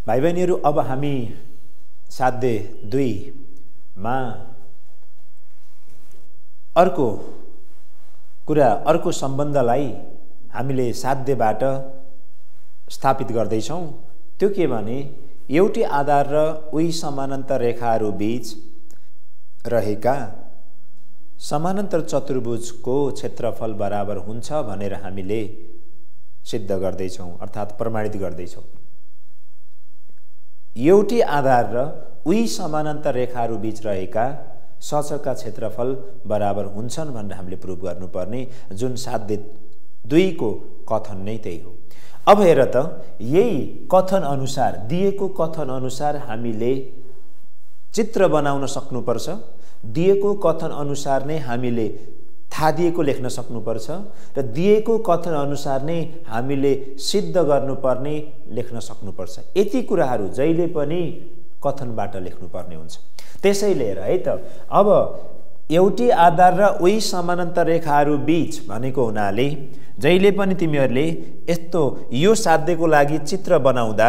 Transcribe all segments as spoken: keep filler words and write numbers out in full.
भाइ बहिनीहरू, अब हामी साध्य दुई मा अर्को कुरा अर्को सम्बन्धलाई हामीले साध्यबाट स्थापित गर्दैछौँ। त्यो के भने एउटै आधार र उही समानान्तर रेखाहरू बीच रहेका समानान्तर चतुर्भुजको क्षेत्रफल बराबर हुन्छ भनेर हामीले सिद्ध गर्दैछौँ, अर्थात् प्रमाणित गर्दैछौँ। एउटै आधार र उही समानान्तर रेखाहरू बीच रहेका सचका क्षेत्रफल बराबर हुन्छन् भनेर हामीले प्रुभ गर्नुपर्ने, जुन साध्य दुईको कथन नै त्यही हो। अब हेर त, यही कथन अनुसार, दिएको कथन अनुसार हामीले चित्र बनाउन सक्नुपर्छ। दिएको कथन अनुसार नै हामीले थाहा दिएको लेख्न सक्नुपर्छ र दिएको कथन अनुसार नै हामीले सिद्ध गर्नुपर्ने लेख्न सक्नुपर्छ। यति कुराहरू जहिले पनि कथनबाट लेख्नुपर्ने हुन्छ। त्यसैले हेर है त, अब एउटै आधार र उही समानान्तर रेखाहरू बीच भनेको हुनाले जहिले पनि तिमीहरूले यस्तो यो साध्यको लागि चित्र बनाउँदा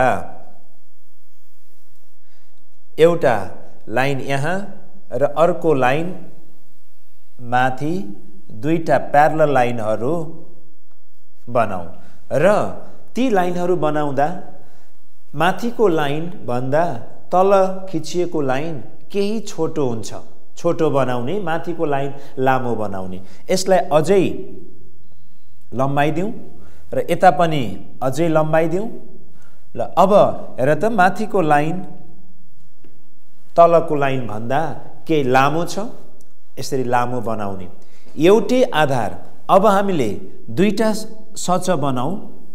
एउटा लाइन यहाँ र अर्को लाइन माथि दुईटा प्यारलल लाइनहरू बनाऊ र ती लाइनहरू बनाउँदा माथिको लाइन भन्दा तल खिचिएको लाइन केही छोटो हुन्छ। छोटो बनाउने, माथिको लाइन लामो बनाउने। यसलाई अझै लम्बाइदिउँ र यता पनि अझै लम्बाइदिउँ। ल अब हेर त, माथिको लाइन तलको लाइन भन्दा केही लामो छ, यसरी लामो बनाउने। एउटै आधार, अब हामीले दुईटा सच बनाऊ।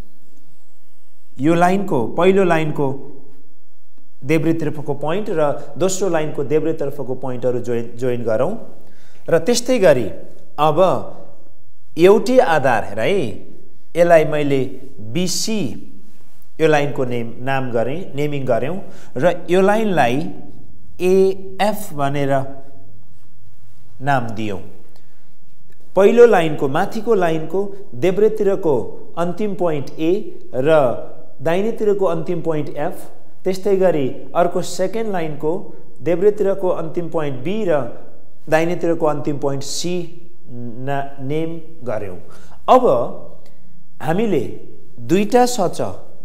यो लाइनको पहिलो लाइनको देब्रेतर्फको पोइन्ट र दोस्रो लाइनको देब्रेतर्फको पोइन्टहरू जोइन जोइन गरौँ र त्यस्तै गरी अब एउटै आधार हेर है, यसलाई मैले बिसी यो लाइनको नेम नाम गरेँ, नेमिङ गऱ्यौँ र यो लाइनलाई एएफ भनेर नाम दियौँ। पहिलो लाइनको माथिको लाइनको देब्रेतिरको अन्तिम पोइन्ट ए र दाहिनेतिरको अन्तिम पोइन्ट एफ, त्यस्तै गरी अर्को सेकेन्ड लाइनको देब्रेतिरको अन्तिम पोइन्ट बी र दाहिनेतिरको अन्तिम पोइन्ट सी ना नेम गर्यौं। अब हामीले दुईटा सच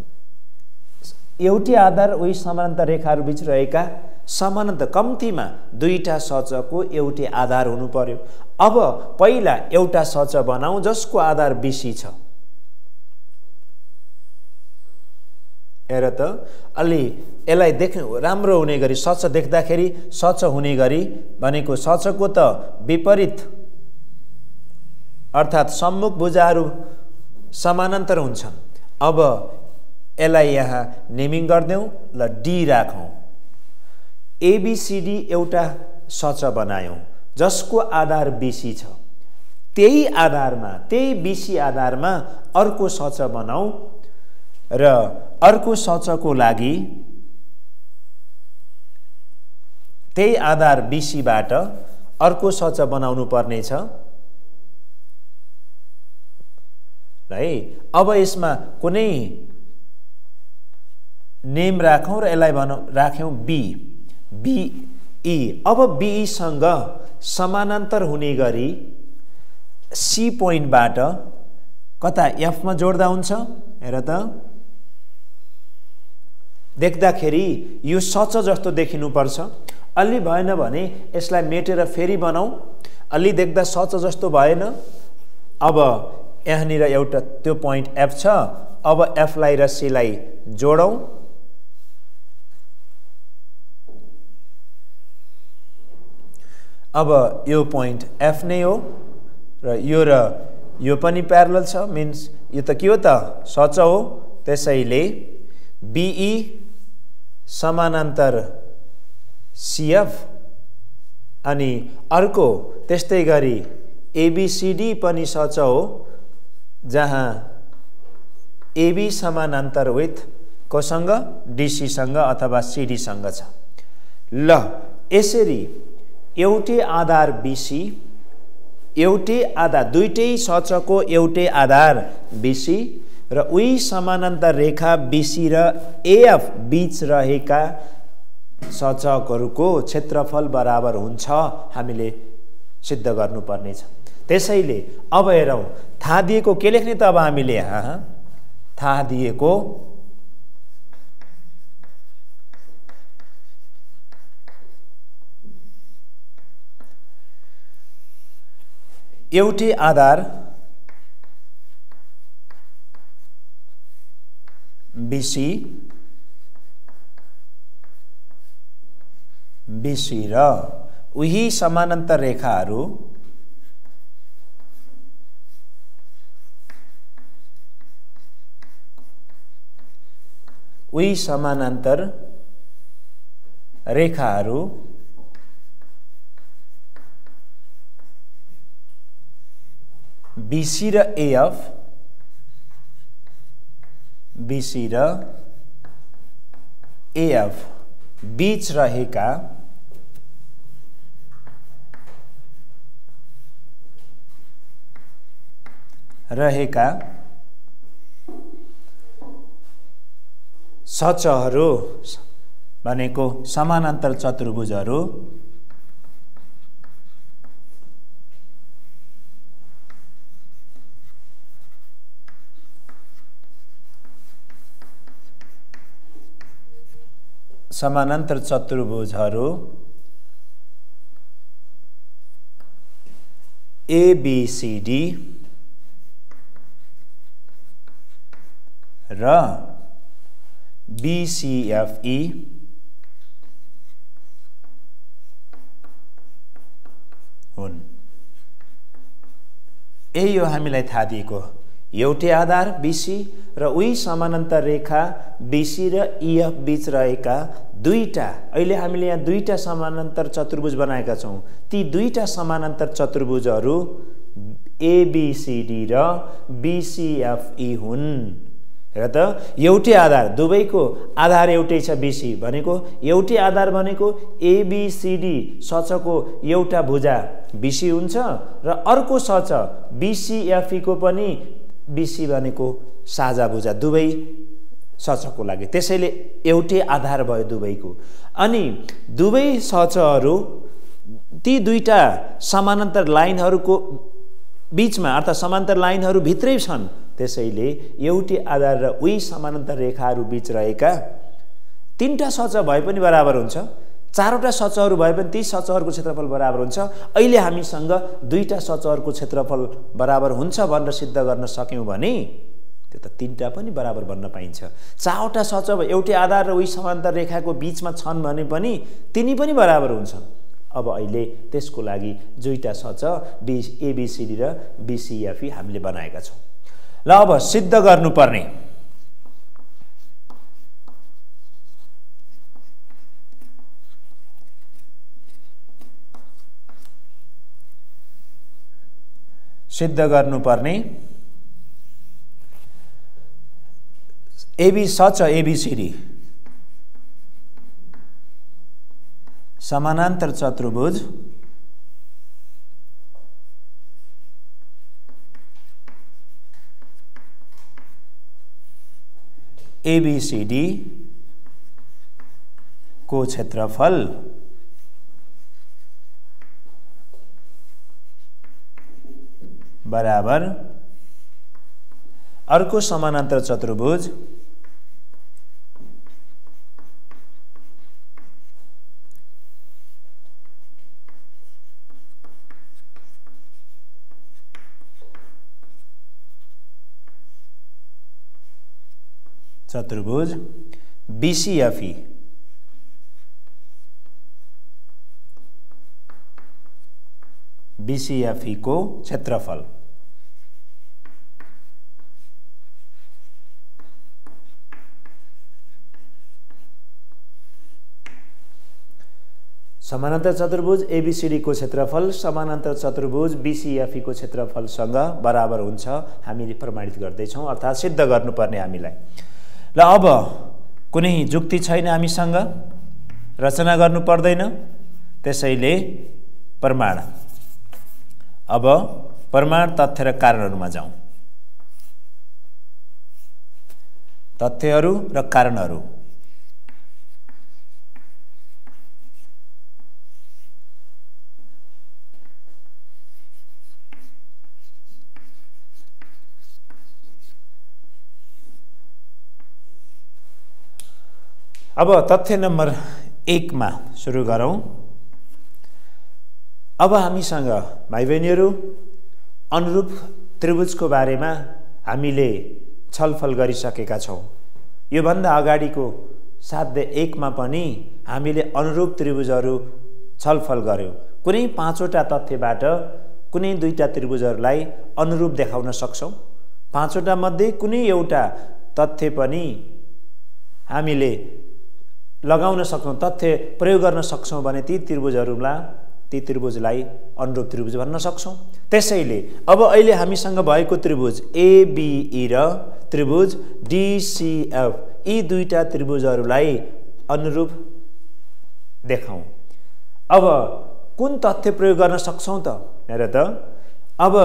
एउटै आधार उही समानान्तर रेखाहरू बीच रहेका समानान्तर कम्तीमा दुईटा सचको एउटै आधार हुनु पर्यो। अब पहिला एउटा सच बनाऊ जसको आधार बीसी छ। हेर त, अलि यसलाई देख्नु राम्रो हुने गरी सच देख्दाखेरि सच हुने गरी भनेको सचको त विपरीत अर्थात् सम्मुख भुजाहरू समानान्तर हुन्छन्। अब यसलाई यहाँ नेमिङ गर्देऊ, ल डी राखौं। एबीसीडी एउटा सच बनायौं जसको आधार बीसी छ। त्यही आधारमा त्यही बीसी आधारमा अर्को सच बनाऊ र अर्को सचको लागि त्यही आधार बीसीबाट अर्को सच बनाउनु पर्ने छ है। अब यसमा कुनै नेम राखौं र यसलाई भनौं राख्यौं बी बीई। अब बीई सँग समानान्तर हुने गरी सी पोइन्टबाट कता एफ मा जोड्दा हुन्छ। हेर त, देख्दाखेरि यो सच जस्तो देखिनु पर्छ। अलि भएन भने यसलाई मेटेर फेरि बनाऊ। अलि देख्दा सच जस्तो भएन। अब यहाँनिर एउटा त्यो पोइन्ट एफ छ। अब एफ लाई र सी लाई जोडौं। अब यो पोइन्ट एफ नै हो र यो र यो पनि प्यारलल छ, मिन्स यो त के हो त सच हो। त्यसैले बीई समानान्तर सीएफ अनि अर्को त्यस्तै गरी एबीसीडी पनि सच हो जहाँ एबी समानान्तर विथ कोसँग डीसी सँग अथवा सीडी सँग छ। ल यसरी एउटै आधार बीसी एउटै आधार दुईटै सचको एउटै आधार बीसी र उही समानान्तर रेखा बीसी र एएफ बीच रहेका सचकहरूको क्षेत्रफल बराबर हुन्छ हामीले सिद्ध गर्नुपर्ने छ। त्यसैले अब हेरौँ, थाहा दिएको के लेख्ने त अब हामीले यहाँ थाहा दिएको एउटै आधार बीसी बीसी र उही समानान्तर रेखाहरू उही समानान्तर रेखाहरू बीसी र एएफ बीसी र एएफ बीच रहेका रहेका सचहरू भनेको समानान्तर चतुर्भुजहरू समानान्तर चतुर्भुजहरू एबीसीडी र बीसीएफई हुन्। यही हो हामीलाई थाहा दिएको एउटै आधार बीसी र उही समानान्तर रेखा बीसी र इएफ बीच रहेका दुईटा, अहिले हामीले यहाँ दुईटा समानान्तर चतुर्भुज बनाएका छौँ, ती दुईटा समानान्तर चतुर्भुजहरू एबीसीडी र बीसीएफई हुन्। हेर त, एउटै आधार, दुवैको आधार एउटै छ बीसी भनेको एउटै आधार भनेको एबीसीडी सचको एउटा भुजा बीसी हुन्छ र अर्को सच बीसीएफई को पनि बीसी भनेको साझा भुजा दुवै सचको लागि, त्यसैले एउटै आधार भयो दुवैको। अनि दुवै सचहरू ती दुईटा समानान्तर लाइनहरूको बीचमा अर्थात् समानान्तर लाइनहरू भित्रै छन्, त्यसैले एउटै आधार र उही समानान्तर रेखाहरू बीच रहेका तीनटा सच भए पनि बराबर हुन्छ, चारवटा सचहरू भए पनि ती सचहरूको क्षेत्रफल बराबर हुन्छ। अहिले हामीसँग दुईटा सचहरूको क्षेत्रफल बराबर हुन्छ भनेर सिद्ध गर्न सक्यौँ भने त्यो त तीनटा पनि बराबर बन्न पाइन्छ। चारवटा सच एउटै आधार र उही समानान्तर रेखाको बीचमा छन् भने पनि तिनी पनि बराबर हुन्छन्। अब अहिले त्यसको लागि दुईटा सच बी एबीसीडी र बीसीएफई हामीले बनाएका छौँ। ल अब सिद्ध गर्नुपर्ने सिद्ध गर्नुपर्ने एबी सच एबीसीडी समानान्तर चतुर्भुज एबीसीडी को क्षेत्रफल बराबर अर्को समानान्तर चतुर्भुज चतुर्भुज बीसीएफई बीसीएफई को क्षेत्रफल समानान्तर चतुर्भुज एबीसीडी को क्षेत्रफल समानान्तर चतुर्भुज बीसीएफई को क्षेत्रफलसँग बराबर हुन्छ हामीले प्रमाणित गर्दैछौँ, अर्थात् सिद्ध गर्नुपर्ने हामीलाई। ल अब कुनै जुक्ति छैन हामीसँग, रचना गर्नु पर्दैन, त्यसैले प्रमाण। अब प्रमाण तथ्य र कारणहरूमा जाउँ। तथ्यहरू र कारणहरू। अब तथ्य नम्बर एकमा सुरु गरौँ। अब हामीसँग भाइ बहिनीहरू अनुरूप त्रिभुजको बारेमा हामीले छलफल गरिसकेका छौँ। योभन्दा अगाडिको साध्य एकमा पनि हामीले अनुरूप त्रिभुजहरू छलफल गर्यौँ। कुनै पाँचवटा तथ्यबाट कुनै दुईटा त्रिभुजहरूलाई अनुरूप देखाउन सक्छौँ। पाँचवटा मध्ये कुनै एउटा तथ्य पनि हामीले लगाउन सक्छौँ, तथ्य प्रयोग गर्न सक्छौँ भने ती त्रिभुजहरूलाई ती त्रिभुजलाई अनुरूप त्रिभुज भन्न सक्छौँ। त्यसैले अब अहिले हामीसँग भएको त्रिभुज एबिई र त्रिभुज डिसिएफ यी दुईटा त्रिभुजहरूलाई अनुरूप देखाउँ। अब कुन तथ्य प्रयोग गर्न सक्छौँ त? हेर त, अब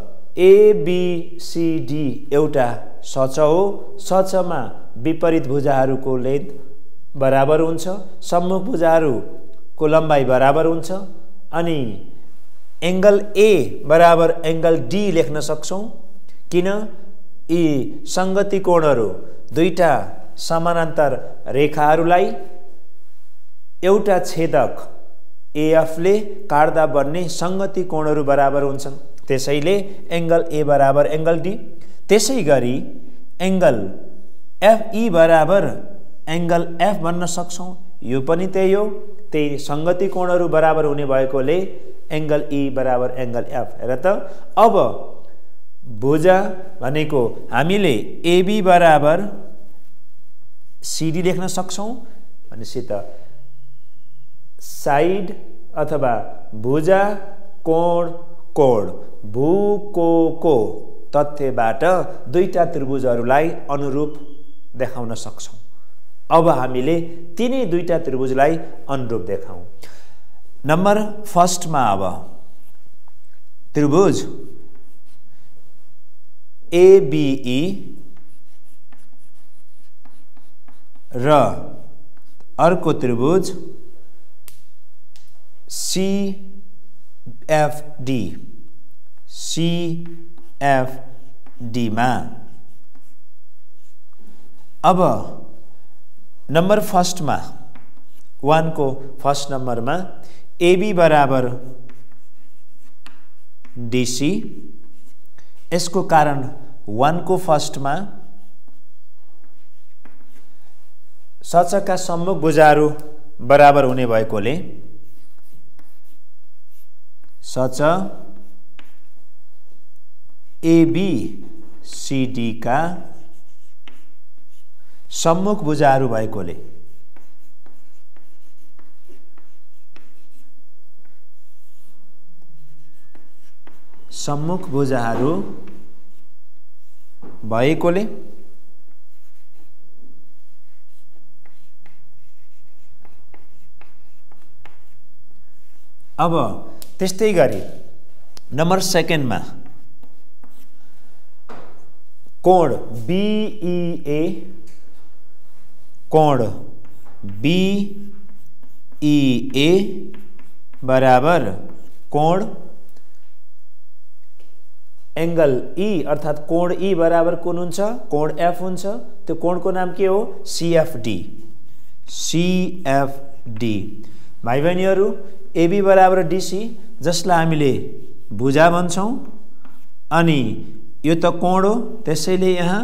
एबिसिडी एउटा सच हो। सचमा विपरीत भुजाहरूको लेन्थ बराबर हुन्छ, सम्मुख भुजाहरूको लम्बाइ बराबर हुन्छ। अनि एङ्गल ए बराबर एङ्गल डी लेख्न सक्छौँ, किन यी सङ्गति कोणहरू दुईटा समानान्तर रेखाहरूलाई एउटा छेदक एएफले काट्दा बन्ने सङ्गति कोणहरू बराबर हुन्छन्। त्यसैले एङ्गल ए बराबर एङ्गल डी। त्यसै गरी एङ्गल एफई बराबर एङ्गल एफ भन्न सक्छौँ। यो पनि त्यही हो, त्यही सङ्गति कोणहरू बराबर हुने भएकोले एङ्गल ई बराबर एङ्गल एफ। हेर त, अब भुजा भनेको हामीले एबी बराबर सिडी लेख्न सक्छौँ। भनेपछि त साइड अथवा भुजा कोण कोण भू को को तथ्यबाट दुईटा त्रिभुजहरूलाई अनुरूप देखाउन सक्छौँ। अब हामीले तिनै दुईटा त्रिभुजलाई अनुरूप देखाउँ। नम्बर फर्स्टमा अब त्रिभुज एबिई र अर्को त्रिभुज सिएफडी सिएफडी मा अब नम्बर फर्स्टमा वान को फर्स्ट नम्बरमा एबी बराबर डिसी। यसको कारण वान को फर्स्टमा सचका सम्मुख भुजाहरू बराबर हुने भएकोले सच एबी सिडी का सम्मुख भुजाहरू भएकोले सम्मुख भुजाहरू भएकोले अब त्यस्तै गरी नम्बर सेकेन्डमा कोण बीईए कोण बीईए बराबर कोण एंगल ई अर्थात कोण ई बराबर कुन हुन्छ? कोण एफ हुन्छ। त्यो कोणको नाम के हो? C F D C F D. भाइ बहिनीहरू एबी बराबर डिसी जसलाई हामीले भुजा भन्छौँ अनि यो त कोण हो, त्यसैले यहाँ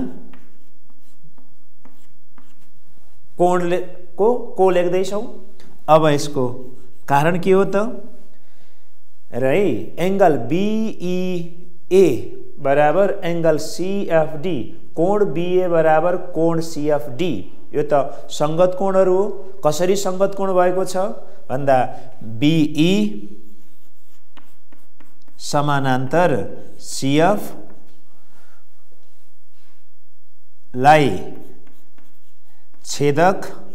कोणले को को लेख्दैछौँ। अब यसको कारण के हो त? र एंगल बीईए बराबर एंगल सीएफडी कोण बीए बराबर कोण सीएफडी। यो त संगत कोणहरू हो। कसरी संगत कोण भएको छ भन्दा बीई समानान्तर सीएफ लाई छेदक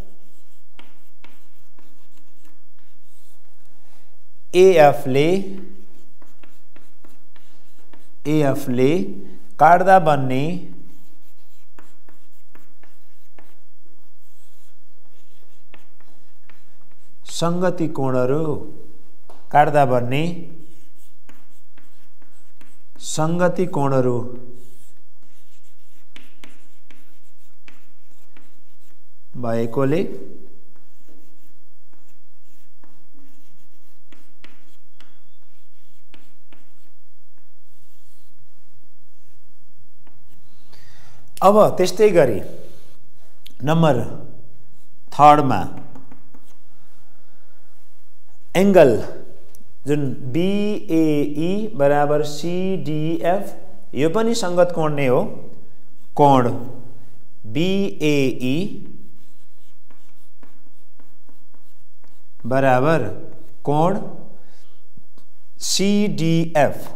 एएफ ले एएफ ले काट्दा बन्ने संगति कोणहरू काट्दा बन्ने संगति कोणहरू भएकोले अब त्यस्तै गरी नम्बर थर्डमा एंगल जुन बीएई बराबर सीडीएफ यो पनि संगत कोण नै हो। कोण बीएई बराबर कोण सीडीएफ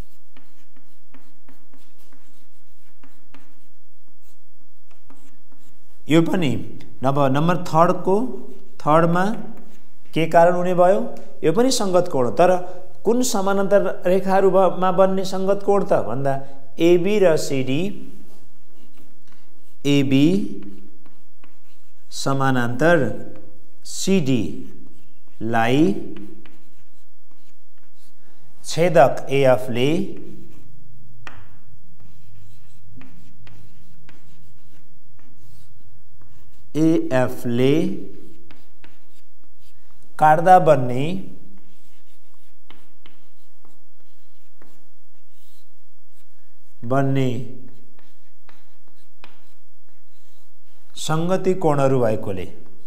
यो पनि नब नम्बर थर्ड को थर्ड में के कारण हुने भयो यो पनि संगत कोण तर कुन समानान्तर रेखाहरूमा बन्ने संगत कोण त भन्दा एबी र सीडी एबी समानान्तर सीडी लाई छेदक एएफ ले एएफ ले काट्दा बन्ने बन्ने संगति कोणहरू भएकोले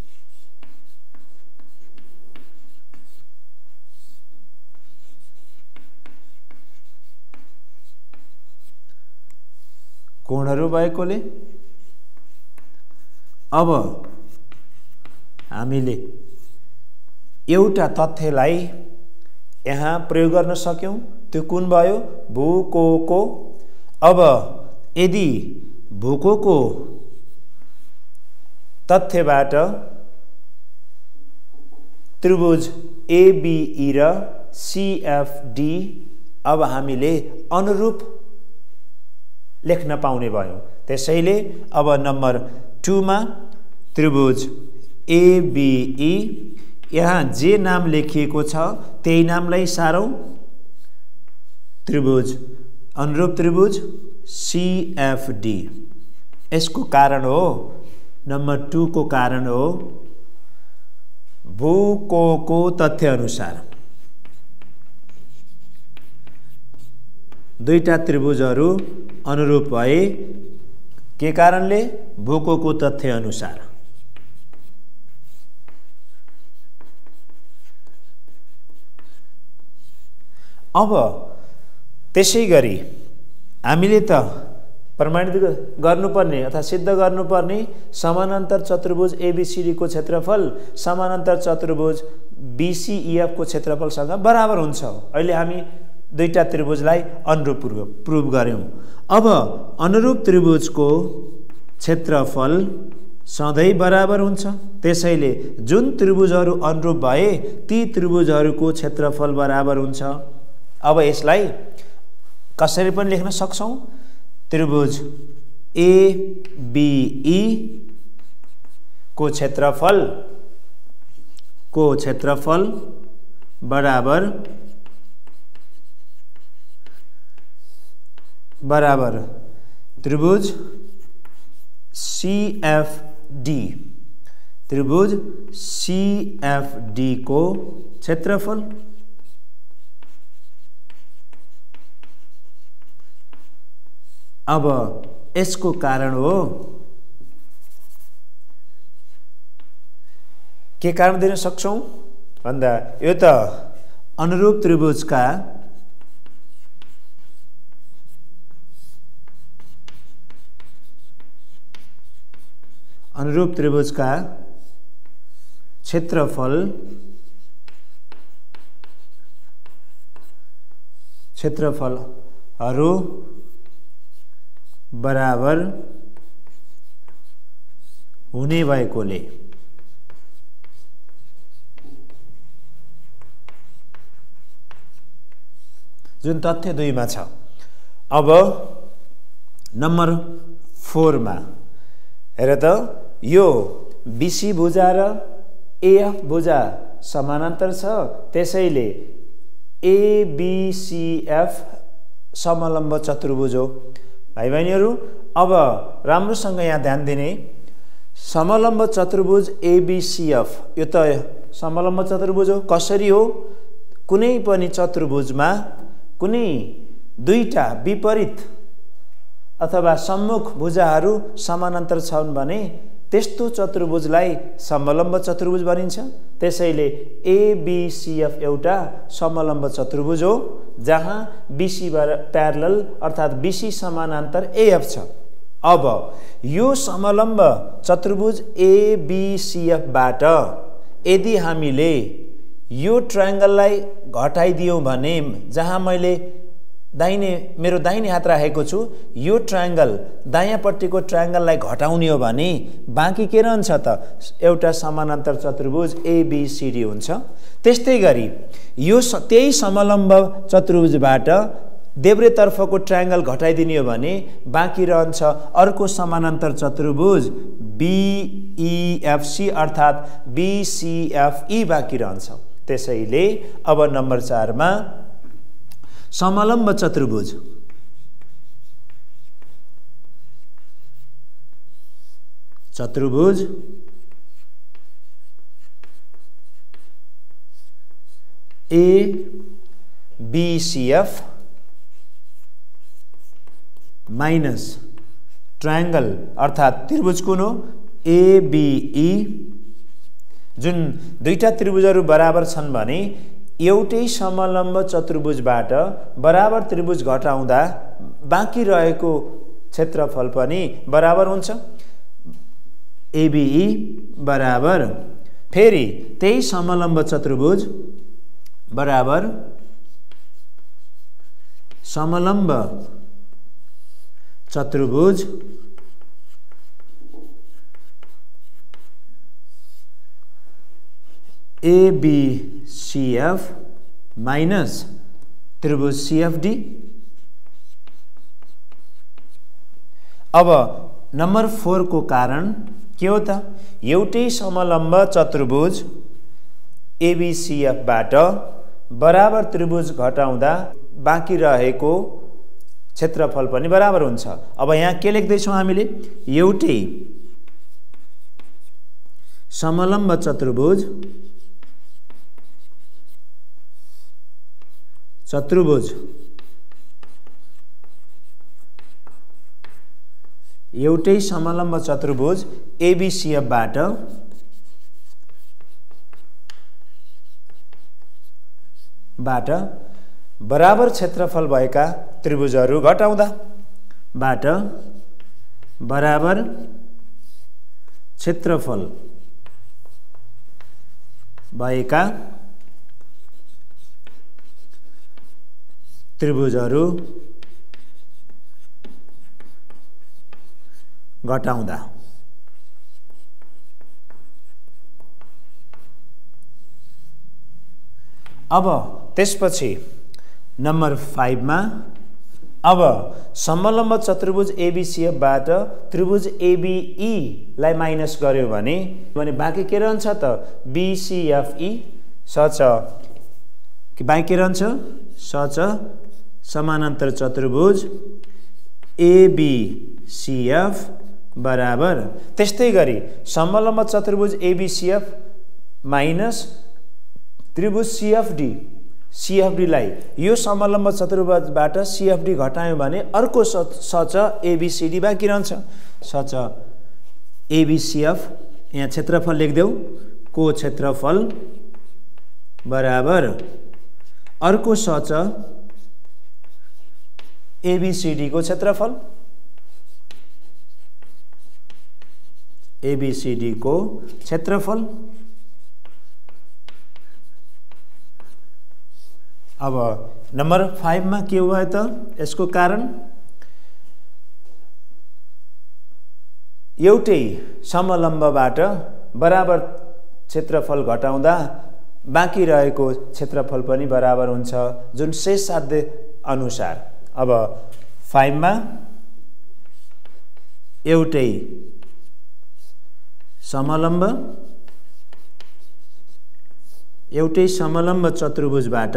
कोणहरू भएकोले अब हामीले एउटा तथ्यलाई यहाँ प्रयोग गर्न सक्यौं त्यो कुन भयो भूकोको। अब यदि भूकोको तथ्यबाट त्रिभुज एबीई र सीएफडी अब हामीले अनुरूप लेख्न पाउने भयो। त्यसैले अब नम्बर टू मा त्रिभुज एबीई यहाँ जे नाम लेखिएको छ त्यही नामलाई सारौं त्रिभुज अनुरूप त्रिभुज सीएफडी। यसको कारण हो नम्बर टू को कारण हो भूकोको तथ्य अनुसार दुईटा त्रिभुजहरू अनुरूप भए के कारणले भूकोको तथ्य अनुसार। अब त्यसैगरी हामीले त प्रमाणित गर्नुपर्ने अथवा सिद्ध गर्नुपर्ने समानान्तर चतुर्भुज एबीसीडी को क्षेत्रफल समानान्तर चतुर्भुज बीसीईएफ को क्षेत्रफलसँग बराबर हुन्छ। अहिले हामी दुईटा त्रिभुजलाई अनुरूप प्रुभ गर्यौं। अब अनुरूप त्रिभुजको क्षेत्रफल सधैं बराबर हुन्छ। त्यसैले जुन त्रिभुजहरू अनुरूप भए ती त्रिभुजहरूको क्षेत्रफल बराबर हुन्छ। अब यसलाई कसरी पनि लेख्न सक्छौं त्रिभुज एबीई को क्षेत्रफल को क्षेत्रफल बराबर बराबर त्रिभुज सीएफडी त्रिभुज सीएफडी को क्षेत्रफल। अब यसको कारण हो के कारण दिन सक्छौं भन्दा यो त अनुरूप त्रिभुजका अनुरूप त्रिभुजका क्षेत्रफल क्षेत्रफलहरू बराबर हुने भएकोले जुन तथ्य दुई मा छ। अब नम्बर फोर मा हेर त यो बीसी भुजा र एएफ भुजा समानान्तर छ, त्यसैले एबिसिएफ समलम्ब चतुर्भुज हो। भाइ बहिनीहरू, अब राम्रोसँग यहाँ ध्यान दिने, समलम्ब चतुर्भुज एबिसिएफ यो त समलम्ब चतुर्भुज हो। कसरी हो? कुनै पनि चतुर्भुजमा कुनै दुईटा विपरीत अथवा सम्मुख भुजाहरू समानान्तर छन् भने त्यस्तो चतुर्भुजलाई समलम्ब चतुर्भुज भनिन्छ। त्यसैले एबिसिएफ एउटा समलम्ब चतुर्भुज हो जहाँ बिसी प्यारलल अर्थात् बिसी समानान्तर एएफ छ। अब यो समलम्ब चतुर्भुज एबिसिएफबाट यदि हामीले यो ट्रायंगललाई घटाइदियौँ भने, जहाँ मैले दाहिने मेरो दाहिने हात राखेको छु, यो ट्रायंगल दायाँपट्टिको ट्रायंगललाई घटाउने हो भने बाँकी के रहन्छ त? एउटा समानान्तर चतुर्भुज एबिसिडी हुन्छ। त्यस्तै गरी यो त्यही समलम्ब चतुर्भुजबाट देब्रेतर्फको ट्रायंगल घटाइदिने हो भने बाँकी रहन्छ अर्को समानान्तर चतुर्भुज बीईएफसी अर्थात् बीसीएफई बाँकी रहन्छ। त्यसैले अब नम्बर चारमा समलम्ब चतुर्भुज चतुर्भुज ए बीसीएफ माइनस ट्रायंगल अर्थात् त्रिभुज कुन हो? एबीई। जुन दुईटा त्रिभुजहरू बराबर छन् भने एउटै समलम्ब चतुर्भुजबाट बराबर त्रिभुज घटाउँदा बाँकी रहेको क्षेत्रफल पनि बराबर हुन्छ। एबीई बराबर फेरि त्यही समलम्ब चतुर्भुज बराबर समलम्ब चतुर्भुज एबीसीएफ माइनस त्रिभुज सीएफडी। अब नम्बर फोर को कारण के हो त? एउटै समलम्ब चतुर्भुज एबीसीएफबाट बराबर त्रिभुज घटाउँदा बाँकी रहेको क्षेत्रफल पनि बराबर हुन्छ। अब यहाँ के लेख्दैछौँ हामीले? एउटै समलम्ब चतुर्भुज चतुर्भुज एउटै समलम्ब चतुर्भुज एबीसीएफबाट बाट बराबर क्षेत्रफल भएका त्रिभुजहरू घटाउँदा बाट बराबर क्षेत्रफल भएका त्रिभुजहरू घटाउँदा। अब त्यसपछि नम्बर फाइभ मा अब समलम्ब चतुर्भुज एबीसीएफबाट त्रिभुज एबीई लाई माइनस गर्यो भने भने बाँकी के रहन्छ त? बीसीएफई सच कि बाँकी के रहन्छ? सच समानान्तर चतुर्भुज एबीसीएफ बराबर त्यस्तै गरी समलम्ब चतुर्भुज एबीसीएफ माइनस त्रिभुज सीएफडी। सीएफडी लाई यो समलम्ब चतुर्भुजबाट सीएफडी घटायो भने अर्को सच एबीसीडी बाँकी रहन्छ। सच एबीसीएफ यहाँ क्षेत्रफल लेख्देऊ को क्षेत्रफल बराबर अर्को सच एबीसीडी को क्षेत्रफल। एबीसीडी को क्षेत्रफल। अब नंबर फाइव में के हुआ है तो इसको कारण एउटै समलम्बबाट बराबर क्षेत्रफल घटाउँदा बाँकी रहेको क्षेत्रफल पनि बराबर हुन्छ जुन शेष साध्य अनुसार। अब फाइव में एउटै समलम्ब एउटै समलम्ब चतुर्भुजबाट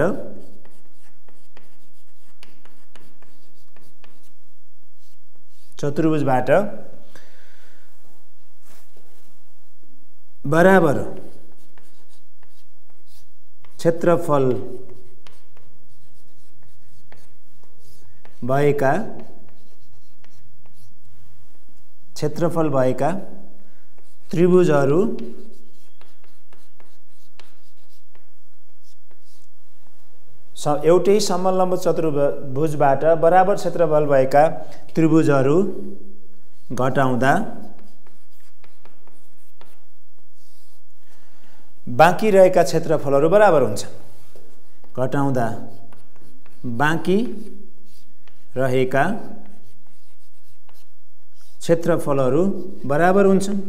चतुर्भुजबाट बराबर क्षेत्रफल भएका क्षेत्रफल भएका त्रिभुजहरू एउटै समलम्ब चतुर्भुजबाट बराबर क्षेत्रफल भएका त्रिभुजहरू घटाउँदा बाँकी रहेका क्षेत्रफलहरू बराबर हुन्छन्। घटाउँदा बाँकी रहेका क्षेत्रफलहरू बराबर हुन्छन्।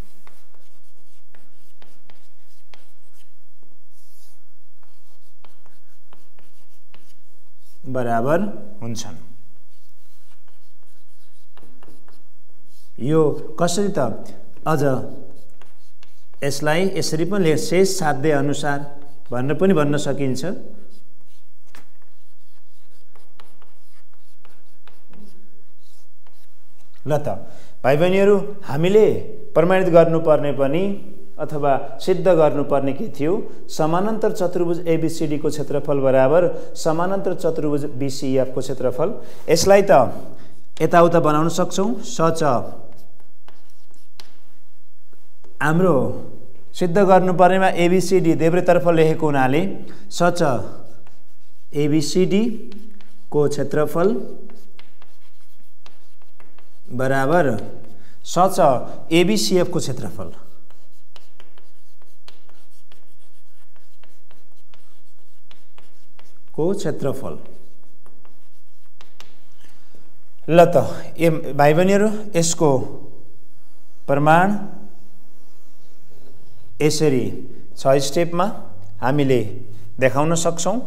बराबर हुन्छन्। यो कसरी त अझ यसलाई यसरी पनि शेष साध्य अनुसार भनेर पनि भन्न सकिन्छ। ल त भाइ बहिनीहरू, हामीले प्रमाणित गर्नुपर्ने पनि अथवा सिद्ध गर्नुपर्ने के थियो? समानान्तर चतुर्भुज एबीसीडी को क्षेत्रफल बराबर समानान्तर चतुर्भुज बीसीएफ को क्षेत्रफल। यसलाई त यताउता बनाउन सक्छौं। सच हाम्रो सिद्ध गर्नुपर्नेमा एबीसीडी देब्रेतर्फ लेखेको हुनाले सच एबीसीडी को क्षेत्रफल बराबर सच एबीसीएफ को क्षेत्रफल। को क्षेत्रफल। ल त ए भाइ बहिनीहरू, यसको प्रमाण यसरी छ स्टेपमा हामीले देखाउन सक्छौं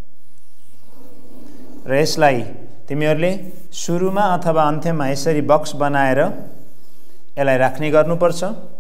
र यसलाई तिमीहरूले सुरुमा अथवा अन्त्यमा यसरी बक्स बनाएर यसलाई राख्ने गर्नुपर्छ।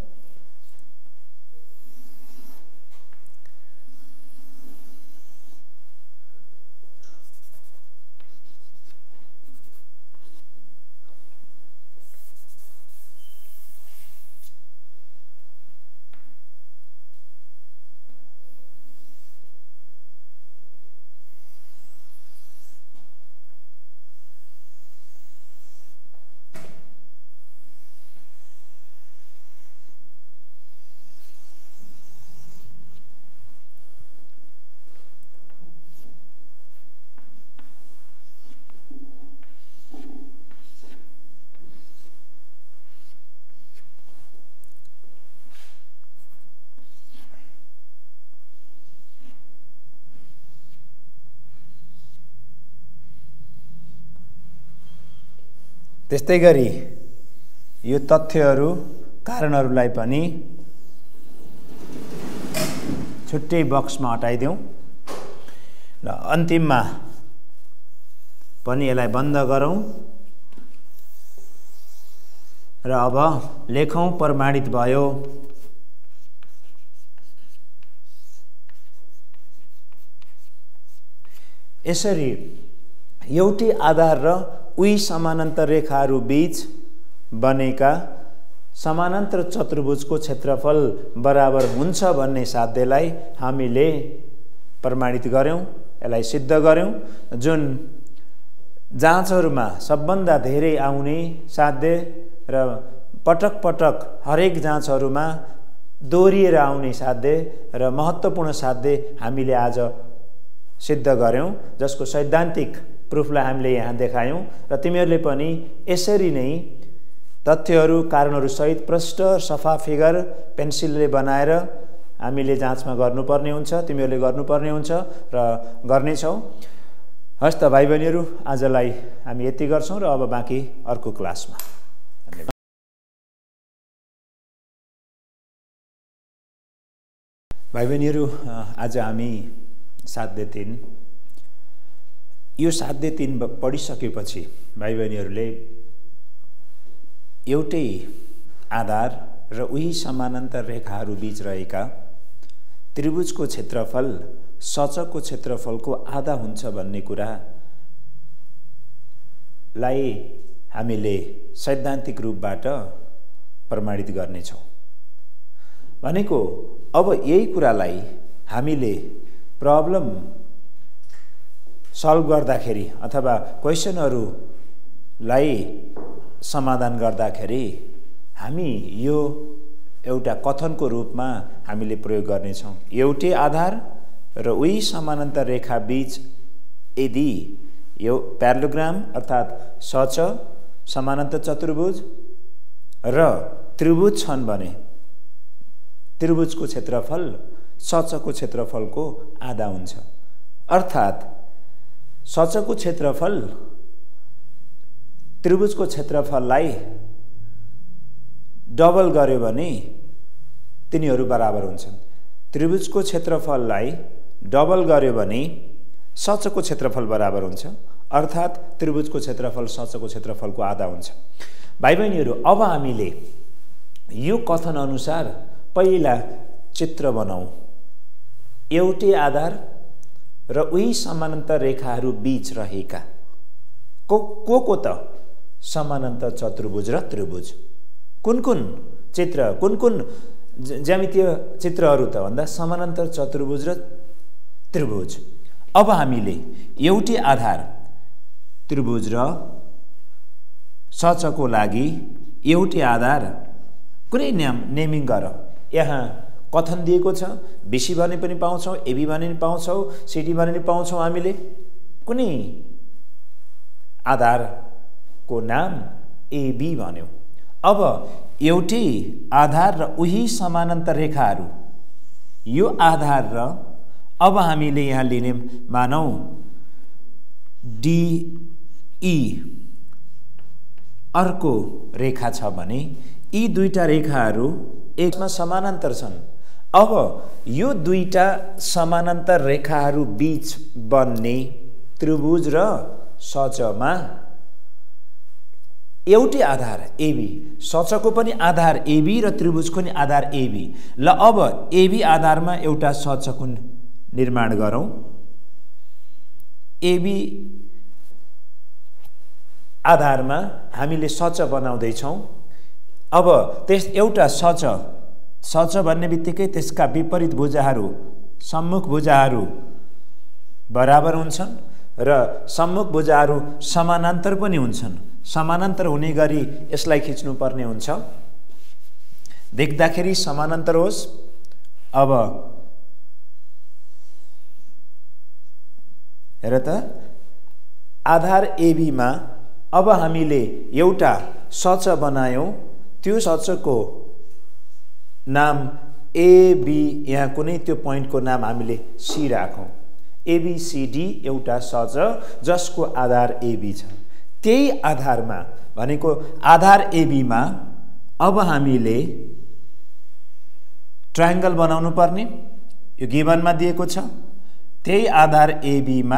त्यस्तै गरी यो तथ्यहरू कारणहरूलाई पनि छुट्टै बक्समा हटाइदेऊ र अन्तिममा पनि यसलाई बन्द गरौँ र अब लेखौं प्रमाणित भयो। यसरी एउटै आधार र उही समानान्तर रेखाहरू बीच बनेका समानान्तर चतुर्भुजको क्षेत्रफल बराबर हुन्छ भन्ने साध्यलाई हामीले प्रमाणित गर्यौं, यसलाई सिद्ध गर्यौं। जुन जाँचहरुमा सबभन्दा धेरै आउने साध्य र पटक पटक हरेक जाँचहरुमा दोहोरिएर आउने साध्य र महत्त्वपूर्ण साध्य हामीले आज सिद्ध गर्यौं, जसको सैद्धान्तिक प्रुफलाई हामीले यहाँ देखायौं र तिमीहरूले पनि यसरी नै तथ्यहरू कारणहरू सहित प्रष्ट सफा फिगर पेन्सिलले बनाएर हामीले जाँचमा गर्नुपर्ने हुन्छ, तिमीहरूले गर्नुपर्ने हुन्छ र गर्नेछौ। हस् त भाइ बहिनीहरू, आजलाई हामी यति गर्छौं र अब बाँकी अर्को क्लासमा। भाइ बहिनीहरू, आज हामी साध्य तीन यो साध्य तीन पढिसकेपछि भाइ बहिनीहरूले एउटै आधार र उही समानान्तर रेखाहरू बीच रहेका त्रिभुजको क्षेत्रफल सचकको क्षेत्रफलको आधा हुन्छ भन्ने कुरालाई हामीले सैद्धान्तिक रूपबाट प्रमाणित गर्नेछौँ। भनेको अब यही कुरालाई हामीले प्रब्लम सल्भ गर्दाखेरि अथवा क्वेसनहरूलाई समाधान गर्दाखेरि हामी यो एउटा कथनको रूपमा हामीले प्रयोग गर्नेछौँ। एउटै आधार र उही समानान्तर रेखा बीच यदि यो प्यारालोग्राम अर्थात् सच समानान्तर चतुर्भुज र त्रिभुज छन् भने त्रिभुजको क्षेत्रफल सचको क्षेत्रफलको आधा हुन्छ। अर्थात् सचको क्षेत्रफल त्रिभुजको क्षेत्रफललाई डबल गर्यो भने तिनीहरू बराबर हुन्छन्। त्रिभुजको क्षेत्रफललाई डबल गर्यो भने सचको क्षेत्रफल बराबर हुन्छ। अर्थात् त्रिभुजको क्षेत्रफल सचको क्षेत्रफलको आधा हुन्छ। भाइ बहिनीहरू, अब हामीले यो कथन अनुसार पहिला चित्र बनाऊ। एउटै आधार र उही समानान्तर रेखाहरू बीच रहेका को को को त समानान्तर चतुर्भुज र त्रिभुज। कुन कुन चित्र कुन कुन ज्यामितीय चित्रहरू त भन्दा समानान्तर चतुर्भुज र त्रिभुज। अब हामीले एउटै आधार त्रिभुज र सचको लागि एउटै आधार कुनै नाम नेमिङ गर। यहाँ कथन दिएको छ, बिसी भने पनि पाउँछौँ, एबी भने पनि पाउँछौँ, सिडी भने पनि पाउँछौँ। हामीले कुनै आधारको नाम एबी भन्यौँ। अब एउटै आधार र उही समानान्तर रेखाहरू, यो आधार र अब हामीले यहाँ लिने मानौँ डिई अर्को रेखा छ भने यी दुईटा रेखाहरू एकमा समानान्तर छन्। अब यो दुईटा समानान्तर रेखाहरू बीच बन्ने त्रिभुज र सचमा एउटै आधार एबी, सचको पनि आधार एबी र त्रिभुजको पनि आधार एबी। ल अब एबी आधारमा एउटा सचको निर्माण गरौँ। एबी आधारमा हामीले सच बनाउँदैछौँ। अब त्यस एउटा सच सच भन्ने बित्तिकै त्यसका विपरीत भुजाहरू सम्मुख भुजाहरू बराबर हुन्छन् र सम्मुख भुजाहरू समानान्तर पनि हुन्छन्। समानान्तर हुने गरी यसलाई खिच्नुपर्ने हुन्छ। देख्दाखेरि समानान्तर होस्। अब हेर त, आधार एबीमा अब हामीले एउटा सच बनायौँ। त्यो सचको नाम एबी, यहाँ कुनै त्यो पोइन्टको नाम हामीले सी राखौँ। एबीसीडी एउटा सच जसको आधार एबी छ। त्यही आधारमा भनेको आधार एबीमा अब हामीले ट्रायंगल बनाउनु पर्ने, यो गिभनमा दिएको छ। त्यही आधार एबीमा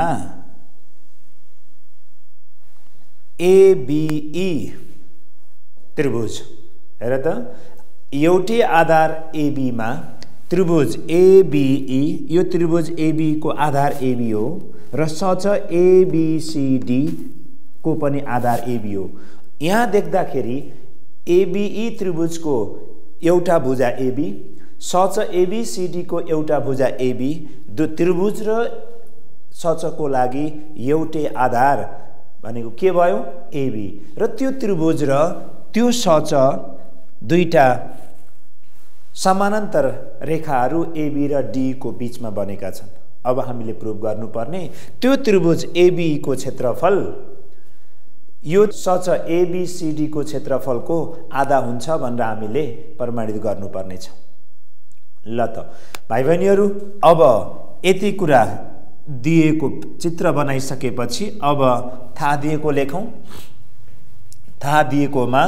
एबीई त्रिभुज, हेर त, एउटै आधार एबीमा त्रिभुज एबीई, यो त्रिभुज एबी को आधार एबी हो र सच एबीसीडी को पनि आधार एबी हो। यहाँ देख्दाखेरि एबीई त्रिभुजको एउटा भुजा एबी, सच एबीसीडी को एउटा भुजा एबी, दु त्रिभुज र सचको लागि एउटै आधार भनेको के भयो? एबी। र त्यो त्रिभुज र त्यो सच दुईटा समानान्तर रेखाहरू एबी र डी को बीचमा बनेका छन्। अब हामीले प्रुभ गर्नुपर्ने त्यो त्रिभुज एबी को क्षेत्रफल यो सच एबीसीडी को क्षेत्रफलको आधा हुन्छ भनेर हामीले प्रमाणित गर्नुपर्ने छ। ल त भाइ बहिनीहरू, अब यति कुरा दिएको चित्र बनाइसकेपछि अब थाहा दिएको लेखौँ। थाहा दिएकोमा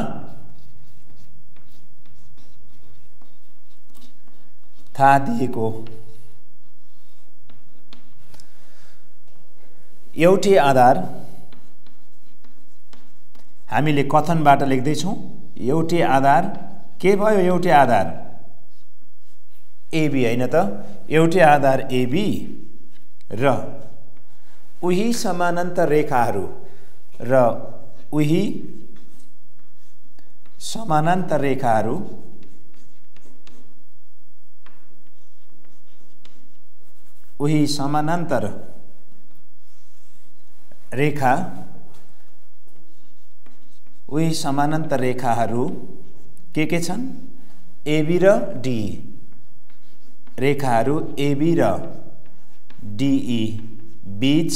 थाहा दिएको एउटै आधार, हामीले कथनबाट लेख्दैछौँ। एउटै आधार के भयो? एउटै आधार एबी हैन त एउटै आधार एबी र उही समानान्तर रेखाहरू र उही समानान्तर रेखाहरू उही समानान्तर रेखा उही समानान्तर रेखाहरू के के छन् एबी र डी रेखाहरू एबी र डीई बीच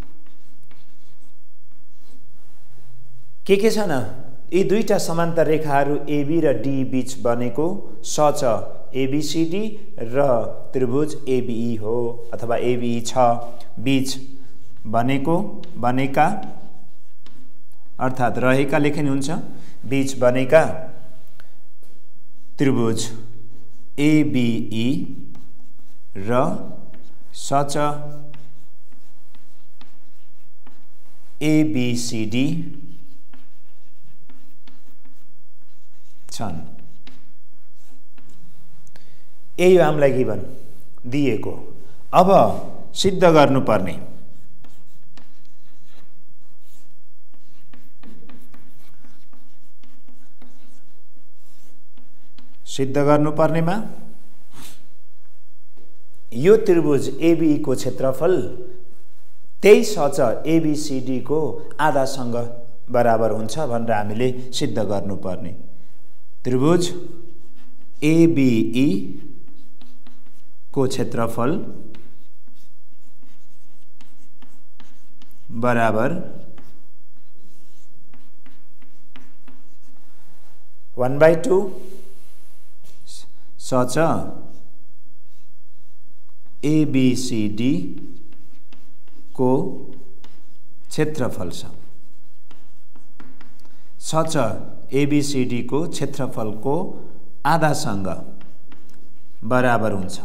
के के छन् यी दुईटा समानान्तर रेखाहरू एबी र डी बीच बनेको सच एबीसीडी र त्रिभुज एबीई हो अथवा एबीई छ बीच बनेको बनेका अर्थात् रहेका लेखिनु हुन्छ बीच बनेका त्रिभुज एबीई र सच एबीसीडी छन्। यही हो हामीलाई गिभन दिएको। अब सिद्ध गर्नुपर्ने सिद्ध गर्नुपर्नेमा यो त्रिभुज एबीई को क्षेत्रफल त्यही सच एबीसीडी को आधासँग बराबर हुन्छ भनेर हामीले सिद्ध गर्नुपर्ने। त्रिभुज एबीई को क्षेत्रफल बराबर वन बाई टू सच एबीसीडी को क्षेत्रफल छ। सच एबीसीडी को क्षेत्रफल को आधासँग बराबर हुन्छ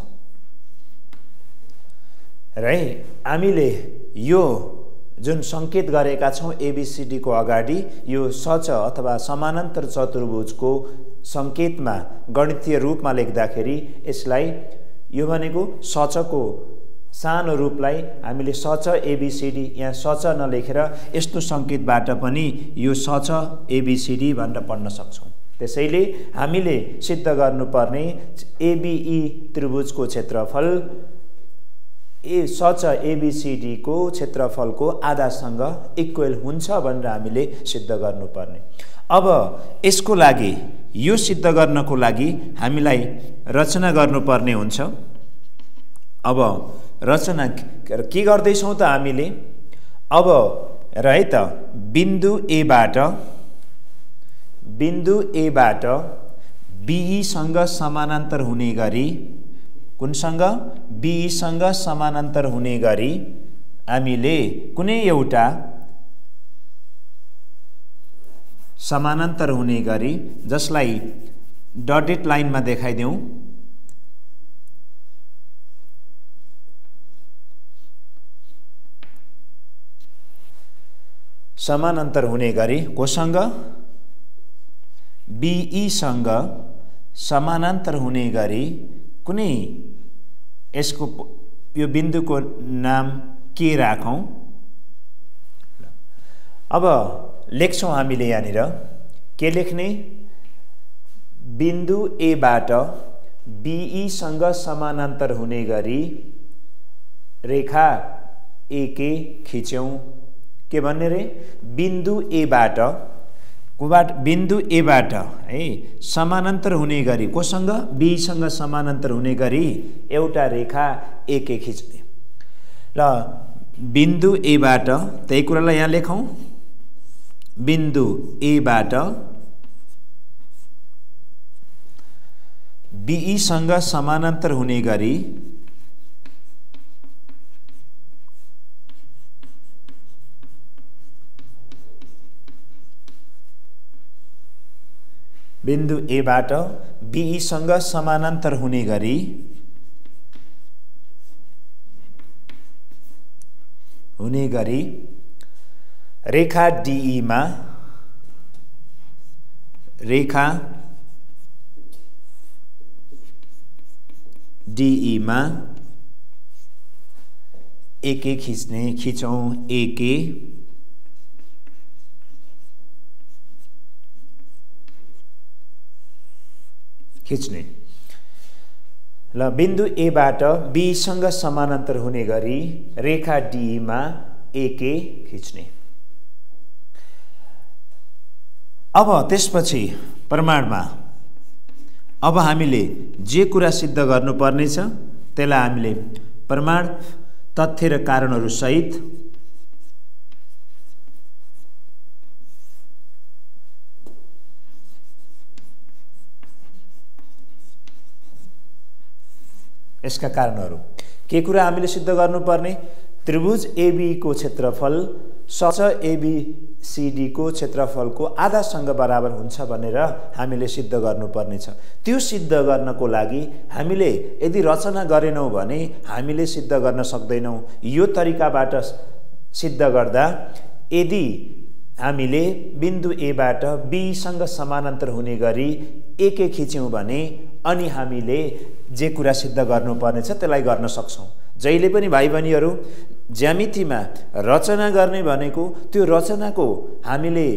र हामीले यो जुन संकेत गरेका छौं एबीसीडी को अगाडि यो सच अथवा समानान्तर चतुर्भुजको संकेतमा गणितीय रूपमा लेख्दाखेरि यसलाई यो भनेको सचको सानो रूपलाई हामीले सच एबीसीडी यहाँ सच नलेखेर यस्तो संकेतबाट पनि यो सच एबीसीडी भनेर पढ्न सक्छौं। त्यसैले हामीले सिद्ध गर्नुपर्ने एबीई त्रिभुजको क्षेत्रफल ए सच एबीसीडी को क्षेत्रफलको आधासँग इक्वल हुन्छ भनेर हामीले सिद्ध गर्नुपर्ने। अब यसको लागि यो सिद्ध गर्नको लागि हामीलाई रचना गर्नुपर्ने हुन्छ। अब रचना के गर्दैछौं त हामीले अब र है त बिन्दु ए बाट बिन्दु ए बाट बीई सँग समानान्तर हुने गरी कुनसँग बीई सँग समानान्तर हुने गरी हामीले कुनै एउटा समानान्तर हुने गरी जसलाई डटेड लाइनमा देखाइदेऊ समानान्तर हुने गरी कोसँग बीई सँग समानान्तर हुने गरी कुनै यसको यो बिन्दुको नाम के राखौं। अब लेख्छौं हामीले यहाँनिर के लेख्ने बिन्दु ए बाट बीई सँग समानान्तर हुने गरी रेखा एके खिच्यौं। के भन्ने रे बिन्दु ए बाट कुबाट बिन्दु ए बाट है समानान्तर हुने गरी कोसँग बी सँग समानान्तर हुने गरी एउटा रेखा एके खिच्ने र बिन्दु ए बाट त्यही कुरालाई यहाँ लेखौं बिन्दु ए बाट बीई सँग समानान्तर हुने गरी बिन्दु ए बाट बीई सँग समानान्तर हुने गरी हुने गरी रेखा डीई मा रेखा डिईमा एके खिच्ने खिचौँ एके खिच्ने। ल बिन्दु एबाट बीसँग समानान्तर हुने गरी रेखा डीमा एके खिच्ने। अब त्यसपछि प्रमाणमा अब हामीले जे कुरा सिद्ध गर्नुपर्ने छ त्यसलाई हामीले प्रमाण तथ्य र कारणहरू सहित यसका कारणहरू के कुरा हामीले सिद्ध गर्नुपर्ने? त्रिभुज एबी को क्षेत्रफल सच एबीसीडी को क्षेत्रफलको आधासँग बराबर हुन्छ भनेर हामीले सिद्ध गर्नुपर्ने छ। त्यो सिद्ध गर्नको लागि हामीले यदि रचना गरेनौं भने हामीले सिद्ध गर्न सक्दैनौं। यो तरिकाबाट सिद्ध गर्दा यदि हामीले बिन्दु एबाट बीसँग समानान्तर हुने गरी एके खिच्यौं भने अनि हामीले जे कुरा सिद्ध गर्नुपर्ने छ त्यसलाई गर्न सक्छौं। जहिले पनि भाइ बहिनीहरू ज्यामितिमा रचना गर्ने भनेको त्यो रचनाको हामीले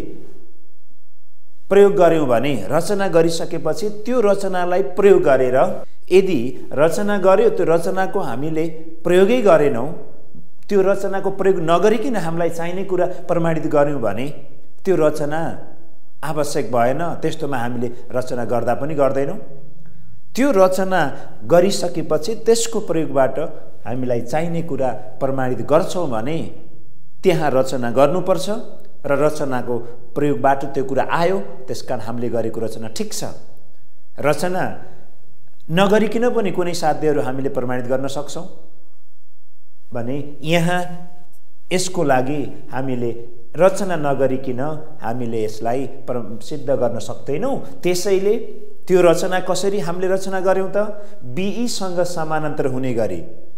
प्रयोग गर्यौं भने रचना गरिसकेपछि त्यो रचनालाई प्रयोग गरेर यदि रचना गर्यो त्यो रचनाको हामीले प्रयोगै गरेनौं, त्यो रचनाको प्रयोग नगरिकन हामीलाई चाहिने कुरा प्रमाणित गर्यौं भने त्यो रचना आवश्यक भएन। त्यस्तोमा हामीले रचना गर्दा पनि गर्दैनौं। त्यो रचना गरिसकेपछि त्यसको प्रयोगबाट हामीलाई चाहिने कुरा प्रमाणित गर्छौं भने त्यहाँ रचना गर्नुपर्छ र रचनाको प्रयोगबाट त्यो कुरा आयो, त्यसकारण हामीले गरेको रचना ठिक छ। रचना नगरिकन पनि कुनै साध्यहरू हामीले प्रमाणित गर्न सक्छौं भने यहाँ यसको लागि हामीले रचना नगरिकन हामीले यसलाई सिद्ध गर्न सक्दैनौं। त्यसैले त्यो रचना कसरी हामीले रचना गर्यौं त? बीई सँग समानान्तर हुने गरी,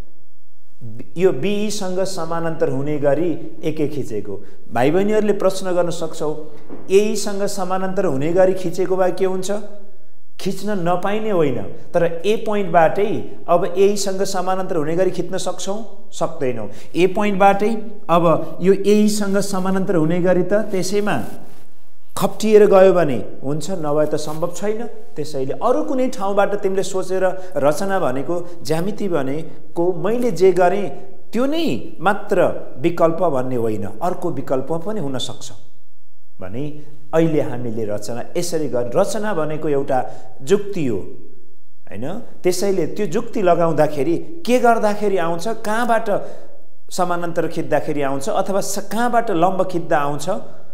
यो बीई सँग समानान्तर हुने गरी एके खिचेको। भाइ बहिनीहरूले प्रश्न गर्न सक्छौ एई सँग समानान्तर हुने गरी खिचेको भए के हुन्छ? खिच्न नपाइने होइन, तर ए पोइन्टबाटै अब एई सँग समानान्तर हुने गरी खिच्न सक्छौं? सक्दैनौं। ए पोइन्टबाटै अब यो एई सँग समानान्तर हुने गरी त त्यसैमा खप्टिएर गयो भने हुन्छ, नभए त सम्भव छैन। त्यसैले अरु कुनै ठाउँबाट तिमीले सोचेर रचना भनेको ज्यामिति भनेको मैले जे गरेँ त्यो नै मात्र विकल्प भन्ने होइन, अर्को विकल्प पनि हुन सक्छ भने अहिले हामीले रचना यसरी गर्न। रचना भनेको एउटा जुक्ति हो हैन? त्यसैले त्यो जुक्ति लगाउँदाखेरि के गर्दाखेरि आउँछ, कहाँबाट समानान्तर खिच्दाखेरि आउँछ अथवा कहाँबाट लम्ब खिच्दा आउँछ,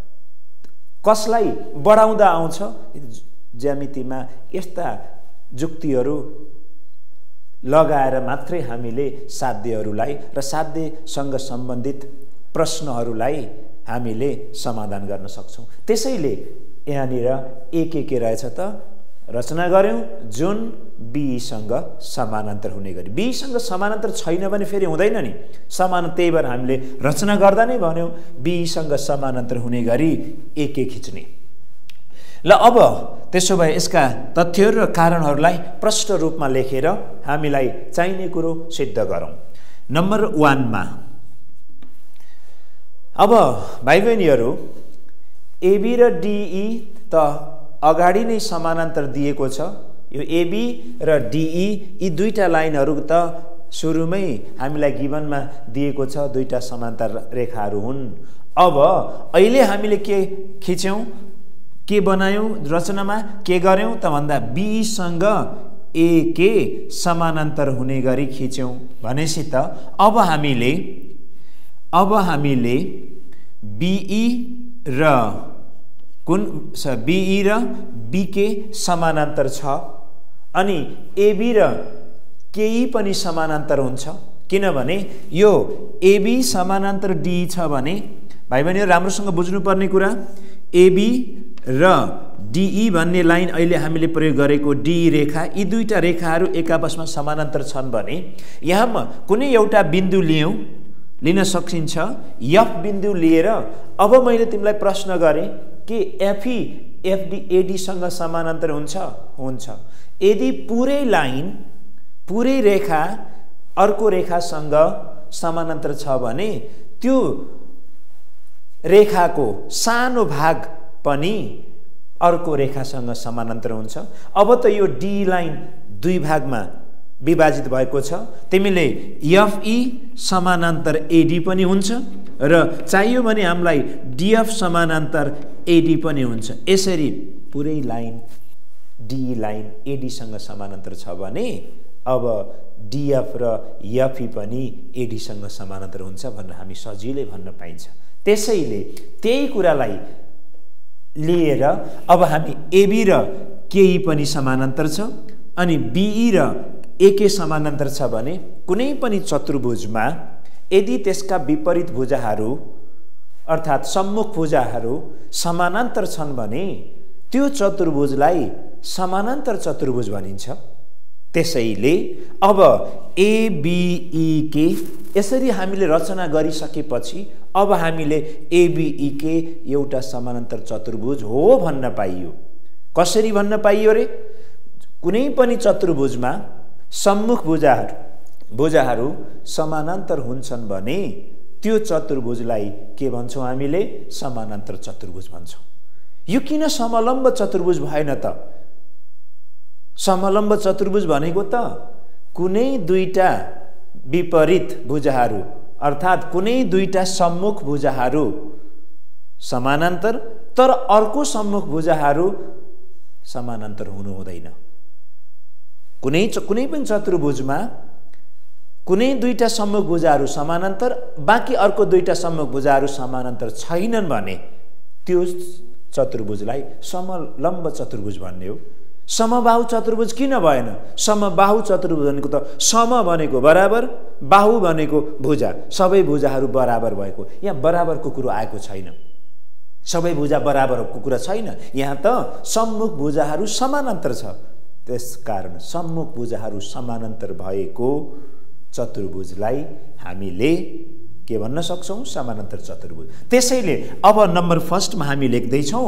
कसलाई बढाउँदा आउँछ, ज्यामितिमा यस्ता जुक्तिहरू लगाएर मात्रै हामीले साध्यहरूलाई र साध्यसँग सम्बन्धित प्रश्नहरूलाई हामीले समाधान गर्न सक्छौं। त्यसैले यहाँनिर एक के रहेछ त? रचना गर्यौं जुन बी सँग समानान्तर हुने गरी। बी सँग समानान्तर छैन भने फेरि हुँदैन नि, समान। त्यही भएर हामीले रचना गर्दा नै भन्यौं बी सँग समानान्तर हुने गरी एक एक खिच्ने। ल अब त्यसो भए यसका तथ्यहरू र कारणहरूलाई प्रष्ट रूपमा लेखेर हामीलाई चाहिने कुरो सिद्ध गरौं। नम्बर एक मा अब भाइ बहिनीहरू एबी र डीई त अगाडि नै समानान्तर दिएको छ। यो एबी र डीई यी दुईटा लाइनहरू त सुरुमै हामीलाई गिभनमा दिएको छ, दुईटा समानान्तर रेखाहरू हुन्। अब अहिले हामीले के खिच्यौं, के बनायौं, रचनामा के गर्यौं त भन्दा बी सँग एके समानान्तर हुने गरी खिच्यौं भनेपछि त अब हामीले अब हामीले बीई र कुन बीई र बीके समानान्तर छ अनि एबी र केई पनि समानान्तर हुन्छ। किनभने यो एबी समानान्तर डी छ भने भाइ बहिनीहरु राम्रोसँग बुझ्नुपर्ने कुरा, एबी र डीई भन्ने लाइन अहिले हामीले प्रयोग गरेको डी रेखा, यी दुईटा रेखाहरू एक आपसमा समानान्तर छन् भने यहाँमा कुनै एउटा बिन्दु लियौं, लिन सकिन्छ। एफ बिन्दु लिएर अब मैले तिमीलाई प्रश्न गरे के एफई एफडी एडी सँग समानान्तर हुन्छ? हुन्छ। यदि पुरै लाइन पुरै रेखा अर्को रेखासँग समानान्तर छ भने त्यो रेखाको सानो भाग पनि अर्को रेखासँग समानान्तर हुन्छ। अब त यो डी लाइन दुई भागमा विभाजित भएको छ, तिमीले एफई समानान्तर एडी पनि हुन्छ र चाहियो भने हामीलाई डिएफ समानान्तर एडी पनि हुन्छ। यसरी पुरै लाइन डी लाइन एडीसँग समानान्तर छ भने अब डिएफ र एफई पनि एडीसँग समानान्तर हुन्छ भनेर हामी सजिलै भन्न पाइन्छ। त्यसैले त्यही कुरालाई लिएर अब हामी एबी र केई पनि समानान्तर छ अनि बीई र एके समानान्तर छ भने कुनै पनि चतुर्भुजमा यदि त्यसका विपरीत भुजाहरू अर्थात् सम्मुख भुजाहरू समानान्तर छन् भने त्यो चतुर्भुजलाई समानान्तर चतुर्भुज भनिन्छ। त्यसैले अब एबीईके यसरी हामीले रचना गरिसकेपछि अब हामीले एबीईके एउटा समानान्तर चतुर्भुज हो भन्न पाइयो। कसरी भन्न पाइयो रे? कुनै पनि चतुर्भुजमा सम्मुख भुजाहरू भुजाहरू समानान्तर हुन्छन् भने त्यो चतुर्भुजलाई के भन्छौँ हामीले? समानान्तर चतुर्भुज भन्छौँ। यो किन समलम्ब चतुर्भुज भएन त? समलम्ब चतुर्भुज भनेको त कुनै दुईटा विपरीत भुजाहरू अर्थात् कुनै दुईटा सम्मुख भुजाहरू समानान्तर तर अर्को सम्मुख भुजाहरू समानान्तर हुनु हुँदैन। कुनै कुनै पनि चतुर्भुजमा कुनै दुईटा सम्मुख भुजाहरू समानान्तर बाँकी अर्को दुईटा सम्मुख भुजाहरू समानान्तर छैनन् भने त्यो चतुर्भुजलाई समलम्ब चतुर्भुज भन्ने हो। समबाहु चतुर्भुज किन भएन? समबाहु चतुर्भुज भनेको त सम भनेको बराबर, बाहु भनेको भुजा, सबै भुजाहरू बराबर भएको। यहाँ बराबरको कुरो आएको छैन, सबै भुजा बराबरको कुरा छैन। यहाँ त सम्मुख भुजाहरू समानान्तर छ। त्यसकारण सम्मुख भुजाहरू समानान्तर भएको चतुर्भुजलाई हामीले के भन्न सक्छौँ? समानान्तर चतुर्भुज। त्यसैले अब नम्बर फर्स्टमा हामी लेख्दैछौँ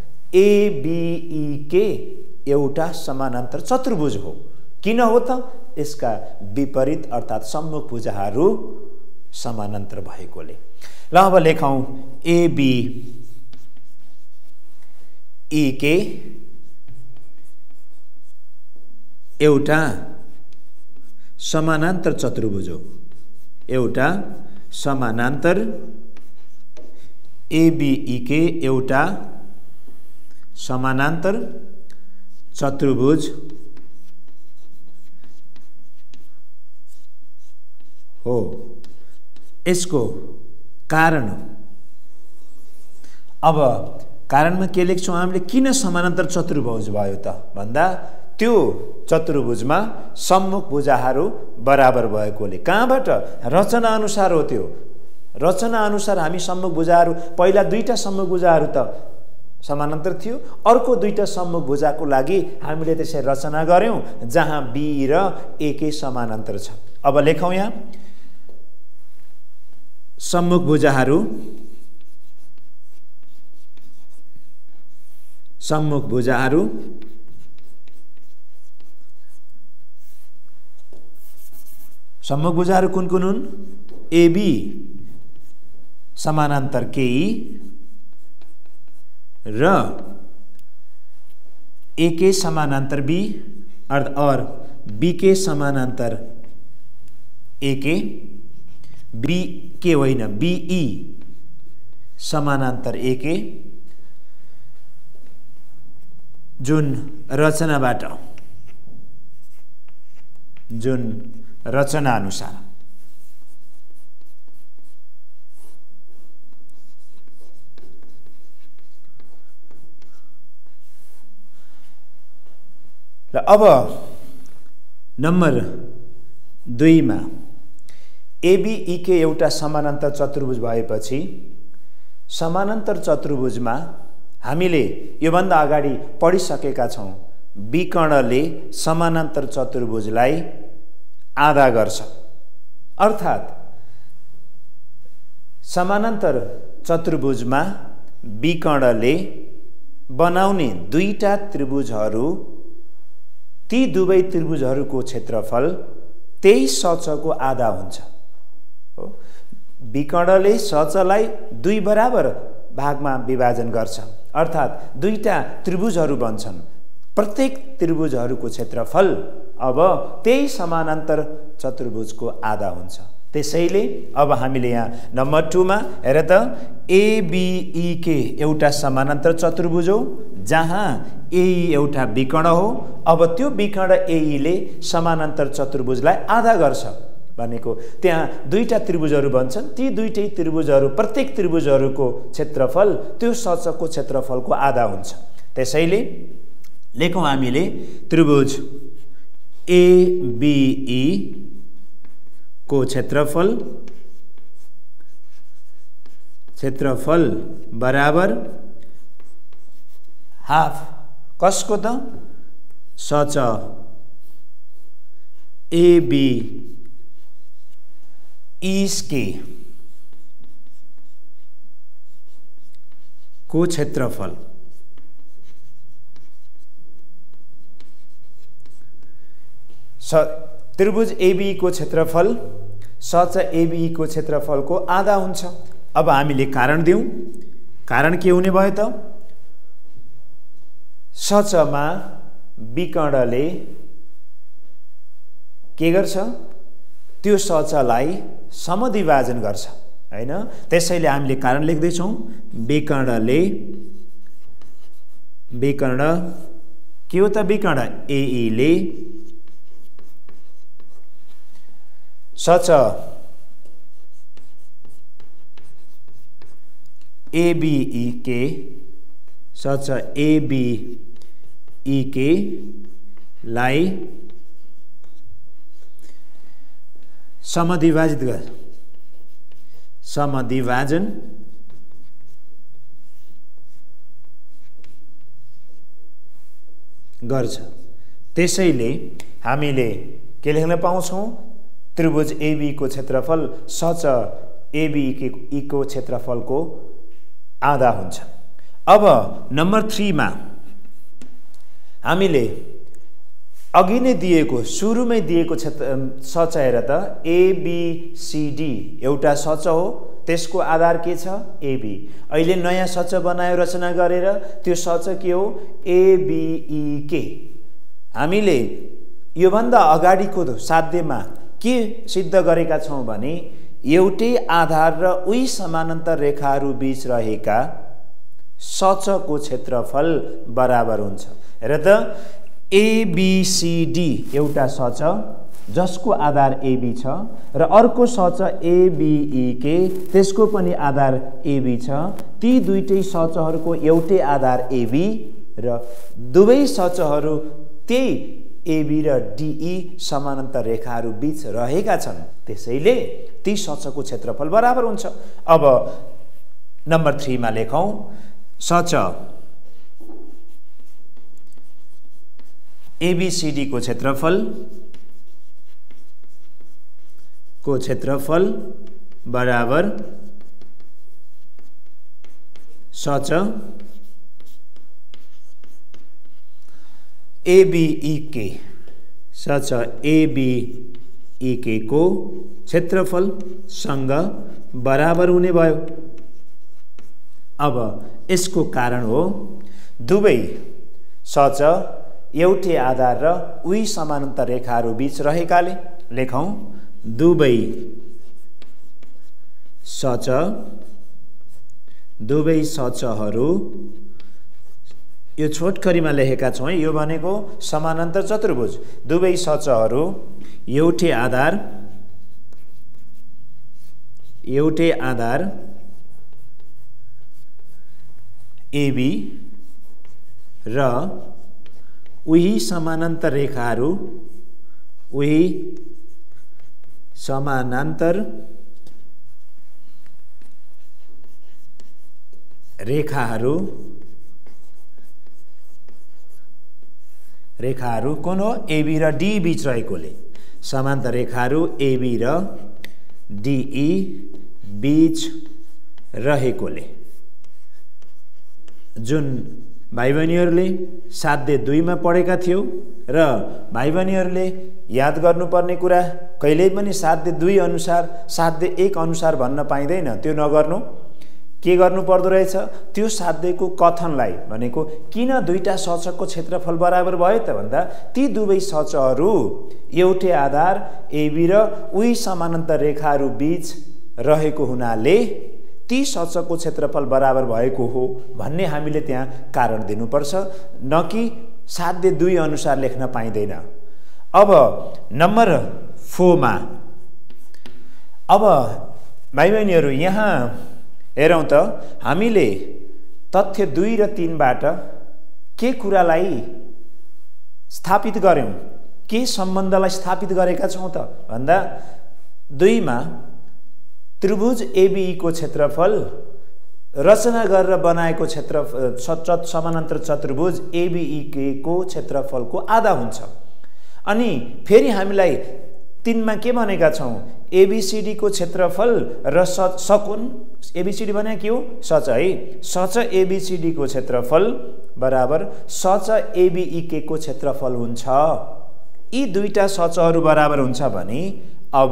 एबीईके एउटा समानान्तर चतुर्भुज हो। किन हो त? यसका विपरीत अर्थात् सम्मुख भुजाहरू समानान्तर भएकोले। ल अब लेखौँ एबीईके एउटा समानान्तर चतुर्भुज हो। एउटा समानान्तर एबीईके एउटा समानान्तर चतुर्भुज हो। यसको कारण अब कारणमा के लेख्छौँ हामीले? किन समानान्तर चतुर्भुज भयो त भन्दा त्यो चतुर्भुजमा सम्मुख भुजाहरू बराबर भएकोले। कहाँबाट? रचना अनुसार हो। त्यो रचना अनुसार हामी सम्मुख भुजाहरू पहिला दुईटा सम्मुख भुजाहरू त समानान्तर थियो, अर्को दुईटा सम्मुख भुजाको लागि हामीले त्यसै रचना गर्यौं जहाँ बी र एकै समानान्तर छ। अब लेखौँ यहाँ सम्मुख भुजाहरू सम्मुख भुजाहरू सम्मुख भुजाहरू कुन कुन हुन्? एबी समानान्तर केई र एके समानान्तर बी और बीके समानान्तर एके, बी के होइन बीई समानान्तर एके, जुन रचनाबाट जुन रचना अनुसार र अब नम्बर दुईमा एबीईके एउटा समानान्तर चतुर्भुज भएपछि समानान्तर चतुर्भुजमा हामीले योभन्दा अगाडि पढिसकेका छौं विकर्णले समानान्तर चतुर्भुजलाई आधा गर्छ। अर्थात् समानान्तर चतुर्भुजमा विकर्णले बनाउने दुईटा त्रिभुजहरू ती दुवै त्रिभुजहरूको क्षेत्रफल त्यही सचको आधा हुन्छ हो। विकर्णले सचलाई दुई बराबर भागमा विभाजन गर्छ, अर्थात् दुईटा त्रिभुजहरू बन्छन्। प्रत्येक त्रिभुजहरूको क्षेत्रफल अब त्यही समानान्तर चतुर्भुजको आधा हुन्छ। त्यसैले अब हामीले यहाँ नम्बर टूमा हेर त, एबिईके एउटा समानान्तर चतुर्भुज हो जहाँ एई एउटा विकर्ण हो। अब त्यो विकर्ण एईले समानान्तर चतुर्भुजलाई आधा गर्छ भनेको त्यहाँ दुईटा त्रिभुजहरू बन्छन्। ती दुईटै त्रिभुजहरू प्रत्येक त्रिभुजहरूको क्षेत्रफल त्यो सचको क्षेत्रफलको आधा हुन्छ। त्यसैले लेखौँ हामीले त्रिभुज एबिई को क्षेत्रफल क्षेत्रफल बराबर हाफ कसको त, सच एबी इसके को क्षेत्रफल। स त्रिभुज एबी को क्षेत्रफल सच एबी को क्षेत्रफलको आधा हुन्छ। अब हामीले कारण दिउँ। कारण के हुने भयो त, सचमा विकर्णले के गर्छ, त्यो सचलाई समद्विभाजन गर्छ हैन। त्यसैले हामीले कारण लेख्दैछौँ, विकर्णले विकर्ण के हो त, विकर्ण एईले सच एबीई के सच एबीई के लाई समद्विभाजित गर समद्विभाजन गर्छ। त्यसैले हामीले के लेख्न पाउँछौँ, त्रिभुज एबी को क्षेत्रफल सच एबी को क्षेत्रफलको आधा हुन्छ। अब नम्बर थ्रीमा हामीले अघि नै दिएको सुरुमै दिएको क्षेत्र सच हेर त, एबीसीडी एउटा सच हो, त्यसको आधार के छ, एबी। अहिले नयाँ सच बनायो रचना गरेर, त्यो सच के हो, एबीईके। हामीले योभन्दा अगाडिको साध्यमा के सिद्ध गरेका छौँ भने एउटै आधार र उही समानान्तर रेखाहरू बीच रहेका सचको क्षेत्रफल बराबर हुन्छ। हेर त, एबीसीडी एउटा सच जसको आधार एबी छ र अर्को सच एबीईके त्यसको पनि आधार एबी छ। ती दुईटै सचहरूको एउटै आधार एबी र दुवै सचहरू त्यही एबी र डीई समानान्तर रेखाहरू बीच रहेका छन्। त्यसैले ती सचको क्षेत्रफल बराबर हुन्छ। अब नम्बर थ्रीमा लेखौँ, सच एबीसीडी को क्षेत्रफल को क्षेत्रफल बराबर सच एबीईके सच एबीईके को क्षेत्रफल सँग बराबर हुने भयो। अब यसको कारण हो दुवै सच एउटै आधार र उही समानान्तर रेखाहरू बीच रहेकाले। लेखौँ, दुवै सच दुवै सचहरू, यो छोटकरीमा लेखेका छौँ, यो भनेको समानान्तर चतुर्भुज, दुवै सचहरू एउटै आधार एउटै आधार एबी र उही समानान्तर रेखाहरू उही समानान्तर रेखाहरू रेखाहरू कुन हो, एबी र डी बीच रहेकोले समानान्तर रेखाहरू एबी र डीई बीच रहेकोले, जुन भाइ बहिनीहरूले साध्य दुईमा पढेका थियौ, र भाइ बहिनीहरूले याद गर्नुपर्ने कुरा कहिल्यै पनि साध्य दुई अनुसार साध्य एक अनुसार भन्न पाइँदैन। त्यो नगर्नु। के गर्नु पर्दो रहेछ? त्यो साध्यको कथनलाई भनेको किन दुईटा सचकको क्षेत्रफल बराबर भयो त भन्दा ती दुवै सचहरू एउटै आधार एबी र उही समानान्तर रेखाहरू बीच रहेको हुनाले ती सचकको क्षेत्रफल बराबर भएको हो भन्ने हामीले त्यहाँ कारण दिनुपर्छ, न कि साध्य दुई अनुसार लेख्न पाइँदैन। अब नम्बर फोरमा अब भाइ बहिनीहरू यहाँ हेरौँ त हामीले तथ्य दुई र तीनबाट के कुरालाई स्थापित गर्यौँ, के सम्बन्धलाई स्थापित गरेका छौँ त भन्दा दुईमा त्रिभुज एबिईको क्षेत्रफल रचना गरेर बनाएको क्षेत्र समानान्तर चतुर्भुज एबिईको क्षेत्रफलको आधा हुन्छ। अनि फेरि हामीलाई तीनमा के भनेका छौँ? एबिसिडीको क्षेत्रफल र सकोण एबिसिडी भने के हो? सच है। सच एबिसिडीको क्षेत्रफल बराबर सच एबिईको क्षेत्रफल हुन्छ। यी दुईटा सचहरू बराबर हुन्छ भने अब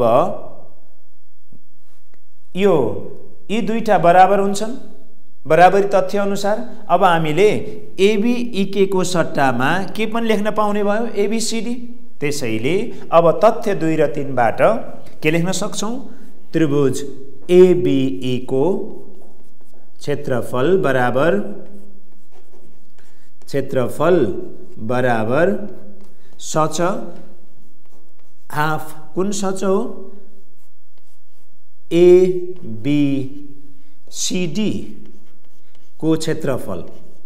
यो यी दुईटा बराबर हुन्छन् बराबरी तथ्य अनुसार। अब हामीले एबिईको सट्टामा के पनि लेख्न पाउने भयो? एबिसिडी। त्यसैले अब तथ्य दुई र तीनबाट के लेख्न सक्छौँ? त्रिभुज एबिईको क्षेत्रफल बराबर क्षेत्रफल बराबर सच हाफ कुन सच हो? एबिसिडी को क्षेत्रफल।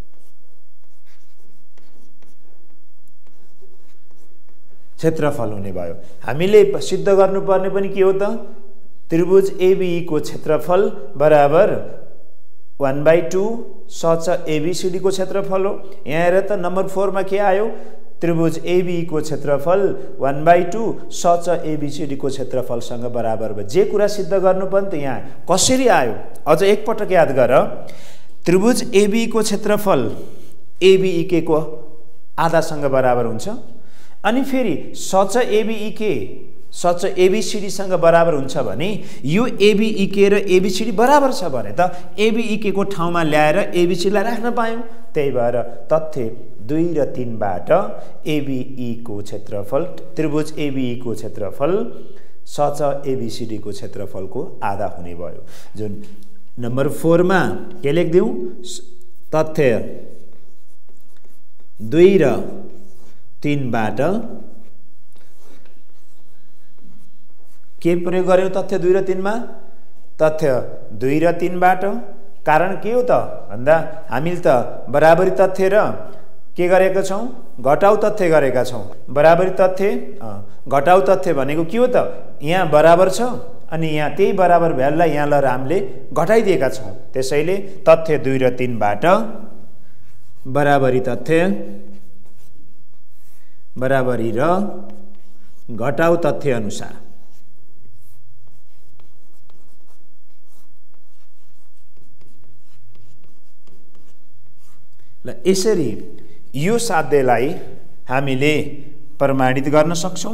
क्षेत्रफल हुने भयो। हामीले सिद्ध गर्नुपर्ने पनि के हो त? त्रिभुज एबिईको क्षेत्रफल बराबर वन बाई टू सच एबिसिडी को क्षेत्रफल हो। यहाँ हेर त नम्बर फोरमा के आयो? त्रिभुज एबिईको क्षेत्रफल वन बाई टू सच एबिसिडी को क्षेत्रफलसँग बराबर भयो। जे कुरा सिद्ध गर्नु पनि त यहाँ कसरी आयो? अझ एकपटक याद गर। त्रिभुज एबिईको क्षेत्रफल एबिईको आधासँग बराबर हुन्छ। अनि फेरि सच एबिईके सच एबिसिडीसँग बराबर हुन्छ भने यो एबिईके र एबिसिडी बराबर छ भने त एबिईके को ठाउँमा ल्याएर एबिसिडीलाई राख्न पायौँ। त्यही भएर तथ्य दुई र तीनबाट एबिईको क्षेत्रफल त्रिभुज एबिईको क्षेत्रफल सच एबिसिडीको क्षेत्रफलको आधा हुने भयो। जुन नम्बर फोरमा के लेखिदिउँ? तथ्य दुई र तीनबाट के प्रयोग गर्यौँ? तथ्य दुई र तीनमा तथ्य दुई र तीनबाट। कारण के हो त भन्दा हामीले त बराबरी तथ्य र के गरेका छौँ? घटाउ तथ्य गरेका छौँ। बराबरी तथ्य घटाउ तथ्य भनेको के हो त? यहाँ बराबर छ अनि यहाँ त्यही बराबर भ्यालुलाई यहाँ लएर हामीले घटाइदिएका छौँ। त्यसैले तथ्य दुई र तीनबाट बराबरी तथ्य बराबरी र घटाउ तथ्य अनुसार ल यसरी यो साध्यलाई हामीले प्रमाणित गर्न सक्छौँ।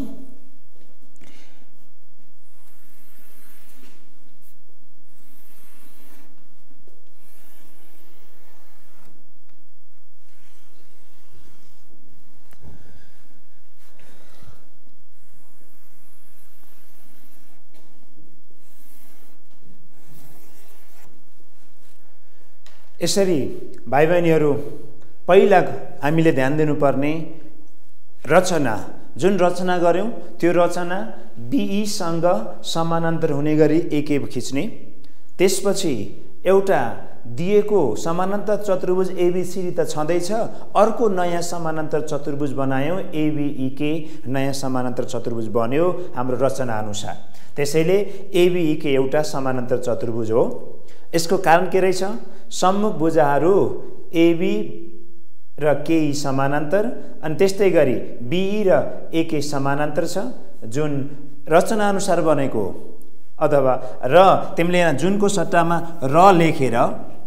यसरी भाइ बहिनीहरू पहिला हामीले ध्यान दिनुपर्ने रचना जुन रचना गर्यौं त्यो रचना बीईसँग समानान्तर हुने गरी एकएब खिच्ने, त्यसपछि एउटा दिएको समानान्तर चतुर्भुज एबीसीडी त छँदैछ, अर्को नयाँ समानान्तर चतुर्भुज बनायौं, एबीईके नयाँ समानान्तर चतुर्भुज बन्यो हाम्रो रचना अनुसार। त्यसैले एबीईके एउटा समानान्तर चतुर्भुज हो। यसको कारण के रहेछ? सम्मुख भुजाहरू एबी र केई समानान्तर अनि त्यस्तै गरी बीई र एके समानान्तर छ, जुन रचना अनुसार बनेको अथवा र तिमीले यहाँ जुनको सट्टामा र लेखेर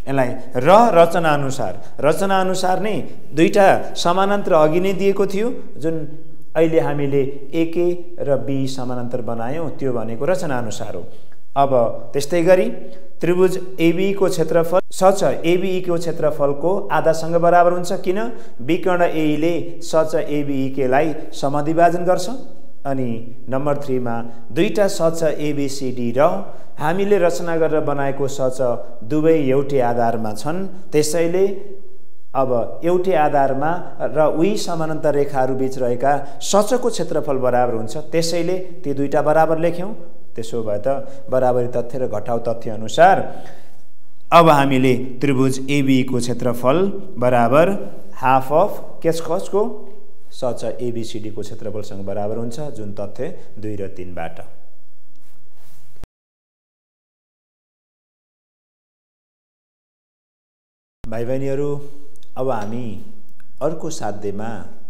यसलाई र रचनाअनुसार रचनाअनुसार नै दुईटा समानान्तर अघि नै दिएको थियो, जुन अहिले हामीले एके र बी समानान्तर बनायौँ, त्यो भनेको रचनाअनुसार हो। अब त्यस्तै गरी त्रिभुज एबी को क्षेत्रफल सच एबी को क्षेत्रफलको आधासँग बराबर हुन्छ, किन विकर्ण एले सच एबी के लाई समद्विभाजन गर्छ। अनि नम्बर थ्री मा दुईटा सच एबीसीडी र हामीले रचना गरेर बनाएको सच दुवै एउटै आधारमा छन्, त्यसैले अब एउटै आधारमा र उही समानान्तर रेखाहरू बीच रहेका सचको क्षेत्रफल बराबर हुन्छ, त्यसैले ती दुईटा बराबर लेख्यौं। त्यसो भए त बराबरी तथ्य र घटाउ तथ्य अनुसार अब हामीले त्रिभुज एबी को क्षेत्रफल बराबर हाफ अफ केस कसको सच एबीसीडी को क्षेत्रफलसँग बराबर हुन्छ, जुन तथ्य दुई र तीन बाट। भाइ बहिनीहरू, अब हामी अर्को साध्यमा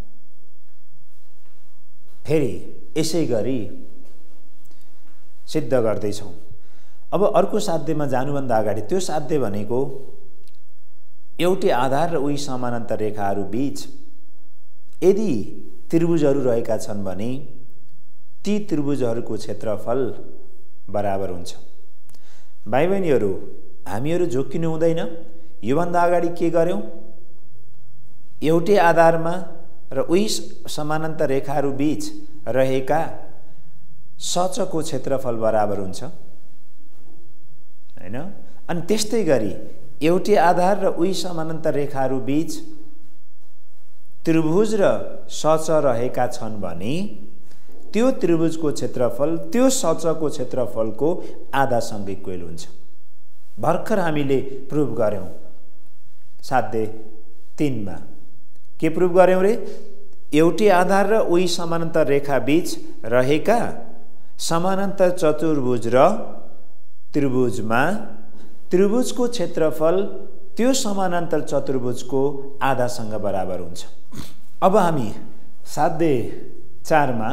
फेरि यसै गरी सिद्ध गर्दैछौँ। अब अर्को साध्यमा जानुभन्दा अगाडि त्यो साध्य भनेको एउटै आधार र उही समानान्तर रेखाहरू बीच यदि त्रिभुजहरू रहेका छन् भने ती त्रिभुजहरूको क्षेत्रफल बराबर हुन्छ। भाइ बहिनीहरू, हामीहरू झोक्किनु हुँदैन। योभन्दा अगाडि के गर्यौं? एउटै आधारमा र उही समानान्तर रेखाहरू बीच रहेका सचको क्षेत्रफल बराबर हुन्छ, हैन? अनि त्यस्तै गरी एउटै आधार र उही समानान्तर रेखाहरू बीच त्रिभुज र सच रहेका छन् भने त्यो त्रिभुजको क्षेत्रफल त्यो सचको क्षेत्रफलको आधासँग इक्वल हुन्छ। भर्खर हामीले प्रुभ गर्यौं साध्य तीन मा। के प्रुभ गर्यौं रे? एउटै आधार र उही समानान्तर रेखा बीच रहेका समानान्तर चतुर्भुज र त्रिभुजमा त्रिभुजको क्षेत्रफल त्यो समानान्तर चतुर्भुजको आधासँग बराबर हुन्छ। अब हामी साध्य चार मा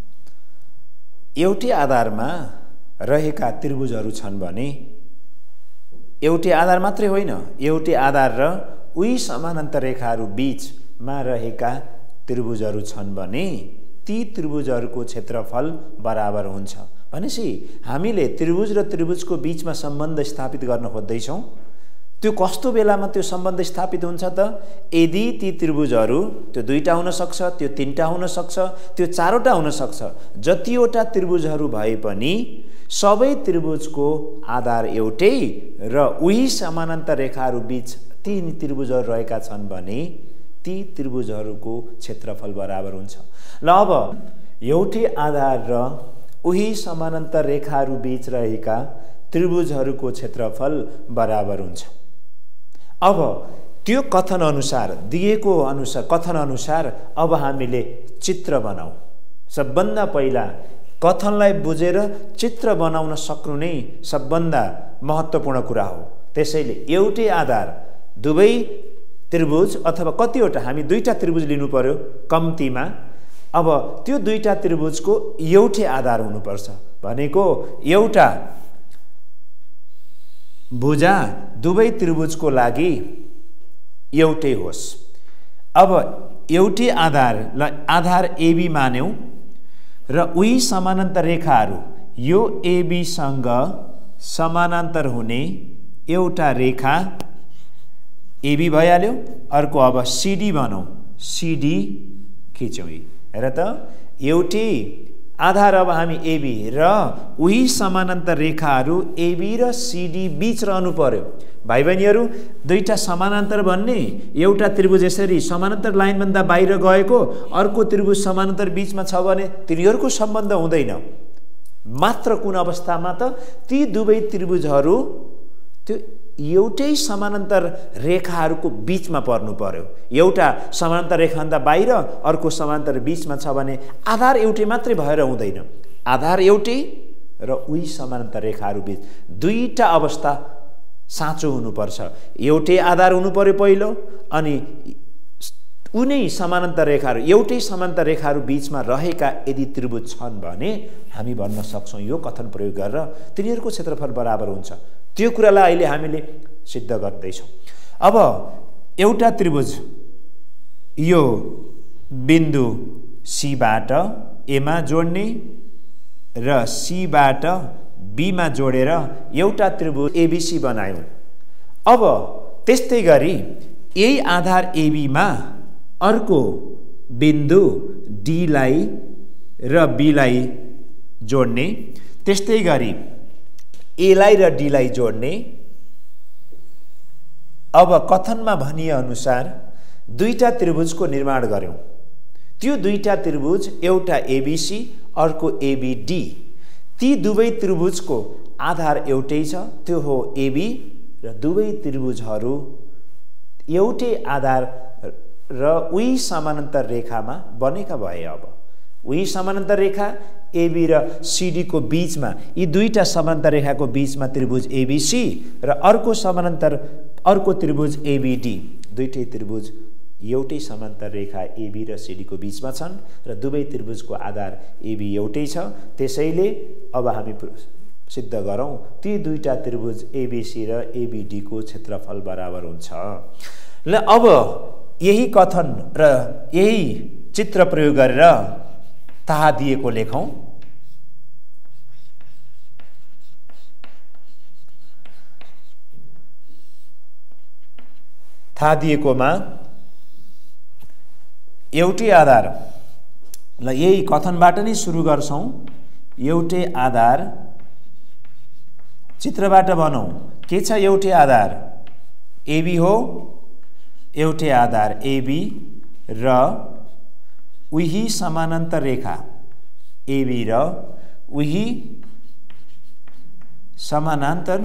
एउटै आधारमा रहेका त्रिभुजहरू छन् भने एउटै आधार मात्रै होइन, एउटै आधार र उही समानान्तर रेखाहरू बीचमा रहेका त्रिभुजहरू छन् भने ती त्रिभुजहरूको क्षेत्रफल बराबर हुन्छ। भनेपछि हामीले त्रिभुज र त्रिभुजको बीचमा सम्बन्ध स्थापित गर्न खोज्दैछौँ। त्यो कस्तो बेलामा त्यो सम्बन्ध स्थापित हुन्छ त? यदि ती त्रिभुजहरू त्यो दुईटा हुन सक्छ, त्यो तीनटा हुन सक्छ, त्यो चारवटा हुन सक्छ, जतिवटा त्रिभुजहरू भए पनि सबै त्रिभुजको आधार एउटै र उही समानान्तर रेखाहरू बीच तीन त्रिभुजहरू रहेका छन् भने ती त्रिभुजहरूको क्षेत्रफल बराबर हुन्छ। ल अब एउटै आधार र उही समानान्तर रेखाहरू बीच रहेका त्रिभुजहरूको क्षेत्रफल बराबर हुन्छ। अब त्यो कथन अनुसार दिएको अनुसार कथन अनुसार अब हामीले चित्र बनाऊ। सबभन्दा पहिला कथनलाई बुझेर चित्र बनाउन सक्नु नै सबभन्दा महत्त्वपूर्ण कुरा हो। त्यसैले एउटै आधार दुवै त्रिभुज अथवा कतिवटा हामी दुईटा त्रिभुज लिनु पर्यो कम्तीमा। अब त्यो दुईटा त्रिभुजको एउटै आधार हुनुपर्छ, भनेको एउटा भुजा दुवै त्रिभुजको लागि एउटै होस्। अब एउटै आधारलाई आधार एबी मान्यौं र उही समानान्तर रेखाहरू यो एबीसँग समानान्तर हुने एउटा रेखा एबी भइहाल्यो। अर्को अब सीडी बनाऊ, सीडी खिचौँ। हेर त, एउटै आधार अब हामी एबी र उही समानान्तर रेखाहरू एबी र सीडी बीच रहनु पर्यो। भाइ बहिनीहरू, दुईटा समानान्तर भन्ने एउटा त्रिभुज यसरी समानान्तर लाइनभन्दा बाहिर गएको, अर्को त्रिभुज समानान्तर बीचमा छ भने तिनीहरूको सम्बन्ध हुँदैन। मात्र कुन अवस्थामा त? ती दुवै त्रिभुजहरू त्यो एउटै समानान्तर रेखाहरूको बीचमा पर्नु पर्यो। एउटा समानान्तर रेखाभन्दा बाहिर, अर्को समानान्तर बीचमा छ भने आधार एउटै मात्रै भएर हुँदैन। आधार एउटै र उही समानान्तर रेखाहरू बीच दुईटा अवस्था साँचो हुनुपर्छ। एउटै आधार हुनु पर्यो पहिलो, अनि उनै समानान्तर रेखाहरू एउटै समानान्तर रेखाहरू बीचमा रहेका यदि त्रिभुज छन् भने हामी भन्न सक्छौँ यो कथन प्रयोग गरेर तिनीहरूको क्षेत्रफल बराबर हुन्छ। त्यो कुरालाई अहिले हामीले सिद्ध गर्दैछौँ। अब एउटा त्रिभुज यो बिन्दु सीबाट एमा जोड्ने र सीबाट बीमा जोडेर एउटा त्रिभुज एबीसी बनायौँ। अब त्यस्तै गरी यही आधार एबीमा अर्को बिन्दु डीलाई र बीलाई जोड्ने, त्यस्तै गरी एलाई र डीलाई जोड्ने। अब कथनमा भनिए अनुसार दुईटा त्रिभुजको निर्माण गर्यौं। त्यो दुईटा त्रिभुज एउटा एबीसी अर्को एबीडी, ती दुवै त्रिभुजको आधार एउटै छ, त्यो हो एबी र दुवै त्रिभुजहरू एउटै आधार र उही समानान्तर रेखामा बनेका भए। अब उही समानान्तर रेखा एबी र सीडी को बीचमा, यी दुईटा समानान्तर रेखाको बीचमा त्रिभुज एबीसी र अर्को समानान्तर अर्को त्रिभुज एबीडी, दुईटै त्रिभुज एउटै समानान्तर रेखा एबी र सीडी को बीचमा छन् र दुवै त्रिभुजको आधार एबी एउटै छ। त्यसैले अब हामी सिद्ध गरौँ ती दुईटा त्रिभुज एबीसी र एबीडी को क्षेत्रफल बराबर हुन्छ। ल अब यही कथन र यही चित्र प्रयोग गरेर थाहा दिएको लेखौं। थाहा दिएकोमा एउटै आधार, ल यही कथनबाट नै सुरु गर्छौं। एउटै आधार चित्रबाट बनाऊ। के छ एउटै आधार एबी हो, एउटै आधार एबी र उही समानान्तर रेखा एबी र उही समानान्तर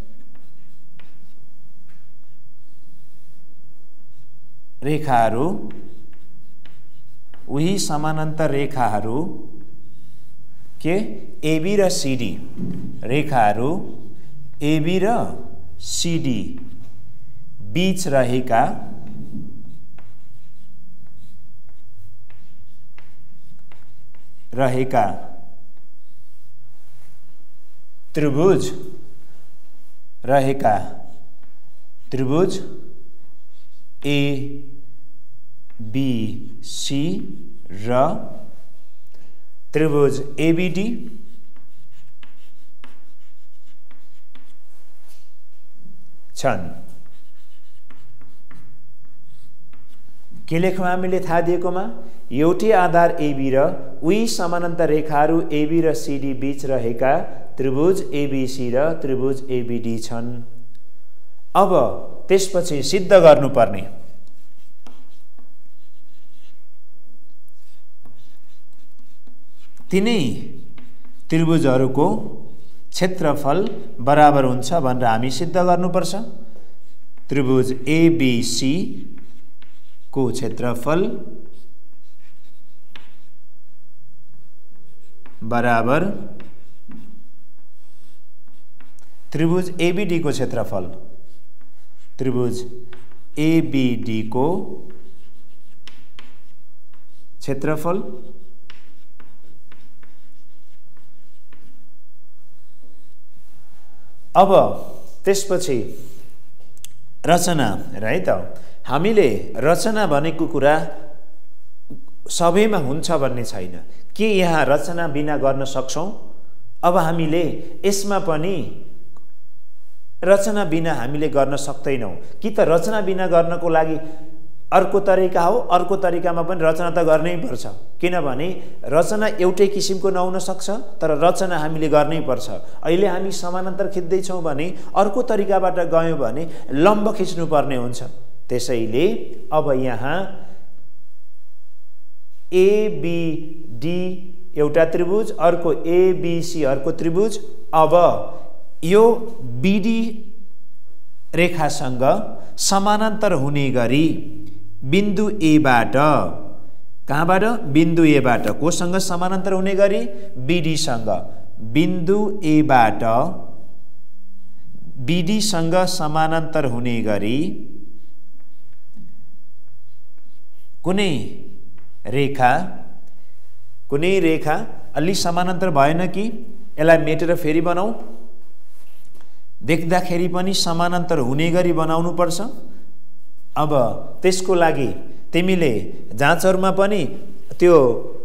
रेखाहरू उही समानान्तर रेखाहरू के एबी र सीडी रेखाहरू एबी र सीडी बीच रहेका रहेका त्रिभुज रहेका त्रिभुज ए बी सी र त्रिभुज एबीडी छन्। के लेखौँ हामीले थाहा दिएकोमा? एउटै आधार एबी र उही समानान्तर रेखाहरू एबी र सीडी बीच रहेका त्रिभुज एबीसी र त्रिभुज एबीडी छन्। अब त्यसपछि सिद्ध गर्नुपर्ने तिनै त्रिभुजहरूको क्षेत्रफल बराबर हुन्छ भनेर हामी सिद्ध गर्नुपर्छ। त्रिभुज एबीसी को क्षेत्रफल बराबर त्रिभुज एबीडी को क्षेत्रफल त्रिभुज एबीडी को क्षेत्रफल अब त्यसपछि रचना है त हामीले रचना भनेको कुरा सबैमा हुन्छ भन्ने छैन। के यहाँ रचना बिना गर्न सक्छौं? अब हामीले यसमा पनि रचना बिना हामीले गर्न सक्दैनौं। कि त रचना बिना गर्नको लागि अर्को तरिका हो, अर्को तरिकामा पनि रचना त गर्नै पर्छ। किनभने रचना एउटै किसिमको नहुन सक्छ, तर रचना हामीले गर्नै पर्छ। अहिले हामी समानान्तर खिच्दै छौं भने अर्को तरिकाबाट गयौं भने लम्ब खिच्नु पर्ने हुन्छ। त्यसैले अब यहाँ एबीडी एउटा त्रिभुज, अर्को एबीसी अर्को त्रिभुज। अब यो बीडी रेखासँग समानान्तर हुने गरी बिन्दु ए बाट, कहाँबाट? बिन्दु ए बाट कोसँग समानान्तर हुने गरी? बीडी सँग। बिन्दु ए बाट बीडी सँग समानान्तर हुने गरी कुनै रेखा कुनै रेखा अलि समानान्तर भएन कि? यसलाई मेटेर फेरि बनाऊ। देख्दाखेरि पनि समानान्तर हुने गरी बनाउनुपर्छ। अब त्यसको लागि तिमीले जाँचहरुमा पनि त्यो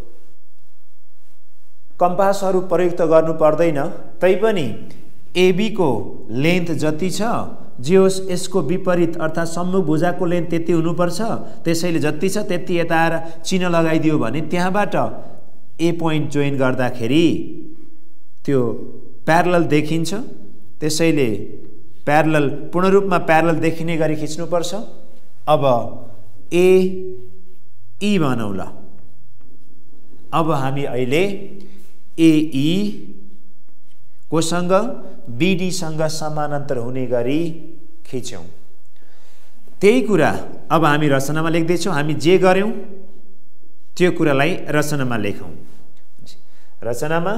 कम्पासहरु प्रयुक्त गर्नु पर्दैन, तैपनि एबी को लेन्थ जति छ जे होस् यसको विपरीत अर्थात सम्मुख भुजाको लेन्थ त्यति हुनुपर्छ। त्यसैले जति छ त्यति यता आएर चिन्ह लगाइदियो भने त्यहाँबाट ए पोइन्ट जोइन गर्दाखेरि त्यो प्यारलल देखिन्छ। त्यसैले प्यारलल पूर्ण रूपमा प्यारलल देखिने गरी खिच्नुपर्छ। अब ए ई भनौँ ल। अब हामी अहिले एई कोसँग बीडी सँग समानान्तर हुने गरी खिच्यौं। त्यही कुरा अब हामी रचनामा लेख्दैछौँ। हामी जे गर्यौं त्यो कुरालाई रचनामा लेखौं। रचनामा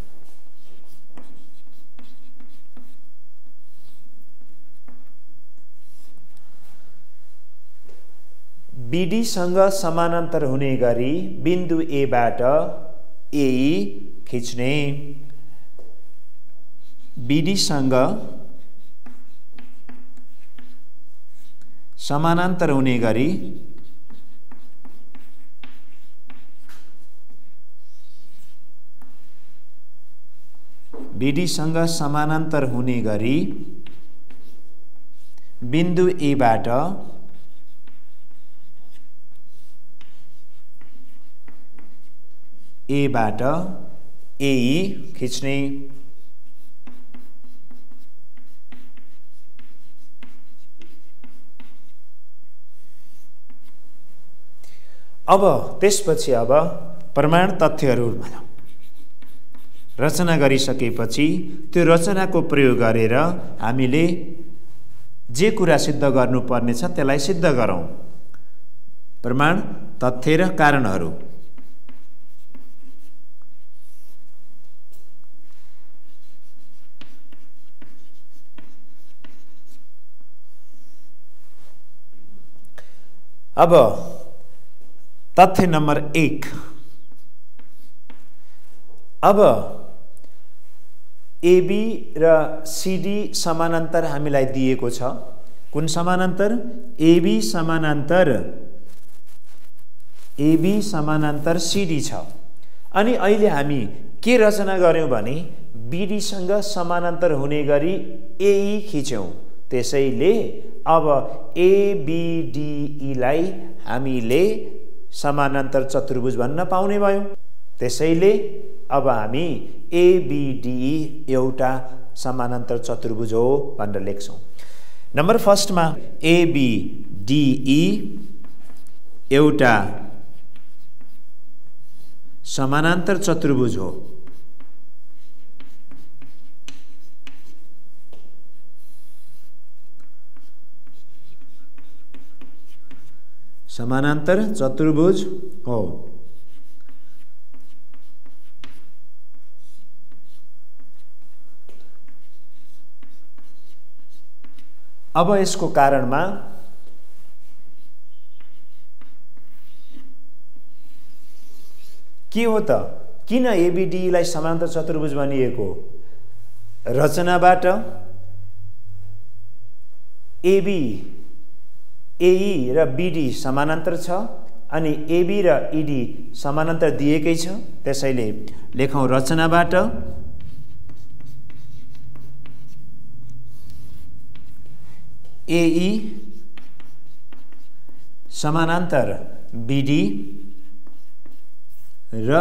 बीडी सँग समानान्तर हुने गरी बिन्दु ए बाट एई खिच्ने। बीडी सँग समानान्तर हुने गरी बीडी सँग समानान्तर हुने गरी बिन्दु ए बाट ए बाट एई खिच्ने। अब त्यसपछि अब प्रमाण तथ्यहरू रचना गरिसकेपछि त्यो रचनाको प्रयोग गरेर हामीले जे कुरा सिद्ध गर्नुपर्ने छ त्यसलाई सिद्ध गरौँ। प्रमाण तथ्य र कारणहरू। अब तथ्य नम्बर एक। अब एबी र सीडी समानान्तर हामीलाई दिएको छ। कुन समानान्तर? एबी समानान्तर एबी समानान्तर सीडी छ। अनि अहिले हामी के रचना गर्यौं भने बीडी सँग समानान्तर हुने गरी एई खिच्यौं। त्यसैले अब एबीडीई लाई हामीले समानान्तर चतुर्भुज भन्न पाउने भयौं। त्यसैले अब हामी एबीडीई एउटा समानान्तर चतुर्भुज हो भनेर लेख्छौं। नम्बर फर्स्टमा एबीडीई एउटा समानान्तर चतुर्भुज हो। समानान्तर चतुर्भुज हो। अब यसको कारणमा के हो त? किन एबीडी लाई समानान्तर चतुर्भुज भनिएको? रचनाबाट एबी एई र बीडी समानान्तर छ अनि एबी र ईडी समानान्तर दिएकै छ। त्यसैले लेखौं रचनाबाट एई समानान्तर बीडी र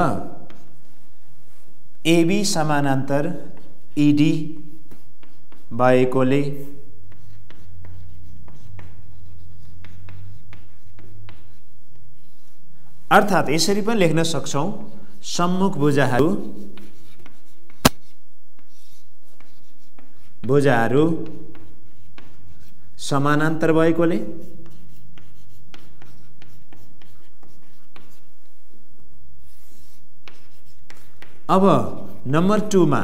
एबी समानान्तर ईडी भएकोले अर्थात् यसरी पनि लेख्न सक्छौं सम्मुख भुजाहरू भुजाहरू समानान्तर भएकोले अब नम्बर टू मा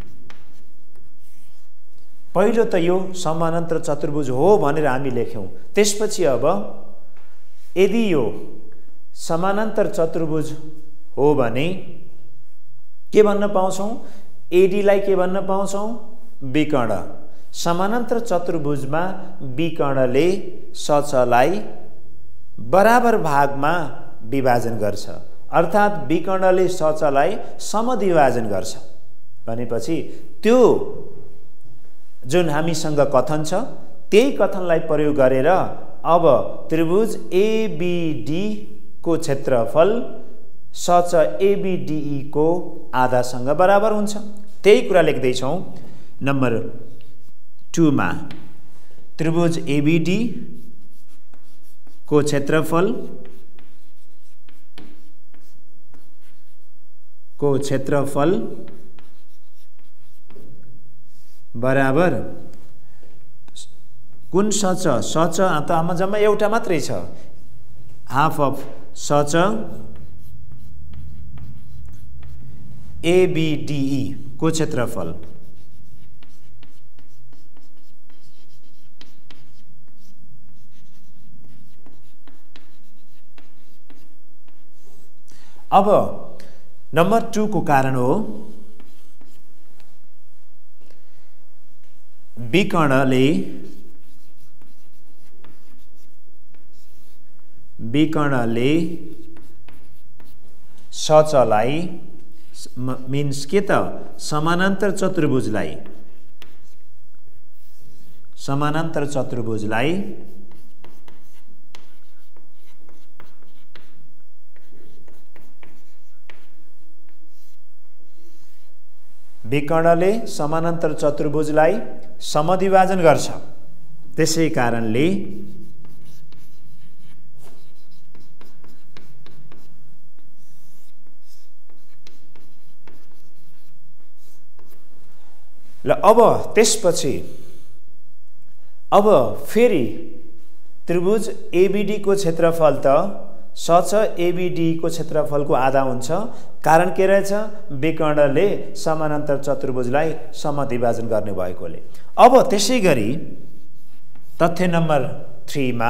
पहिलो त यो समानान्तर चतुर्भुज हो भनेर हामी लेख्यौं। त्यसपछि अब यदि यो समानान्तर चतुर्भुज हो भने के भन्न पाउँछौं? एडी लाई के भन्न पाउँछौं? विकर्ण। समानान्तर चतुर्भुजमा विकर्णले सचलाई बराबर भागमा विभाजन गर्छ, अर्थात् विकर्णले सचलाई समद्विभाजन गर्छ भनेपछि त्यो जुन हामीसँग कथन छ त्यही कथनलाई प्रयोग गरेर अब त्रिभुज एबीडी को क्षेत्रफल सच एबीडीई को आधासँग बराबर हुन्छ। त्यही कुरा लेख्दै छौं। नम्बर टू मा त्रिभुज एबीडी को क्षेत्रफल को क्षेत्रफल बराबर कुन सच सच त आमा जम्मा एउटा मात्रै छ, हाफ अफ सच एबीडीई को क्षेत्रफल अब नम्बर टू को कारण हो विकर्णले विकर्णले सचलाई मिन्स के त समानान्तर चतुर्भुजलाई समानान्तर चतुर्भुजलाई विकर्णले समानान्तर चतुर्भुजलाई समद्विभाजन गर्छ। त्यसै कारणले ल अब त्यसपछि अब फेरि त्रिभुज एबीडी को क्षेत्रफल त सच एबीडी को क्षेत्रफलको आधा हुन्छ। कारण के रहेछ? विकर्णले समानान्तर चतुर्भुजलाई समद्विभाजन गर्ने भएकोले। अब त्यसै गरी तथ्य नम्बर थ्री मा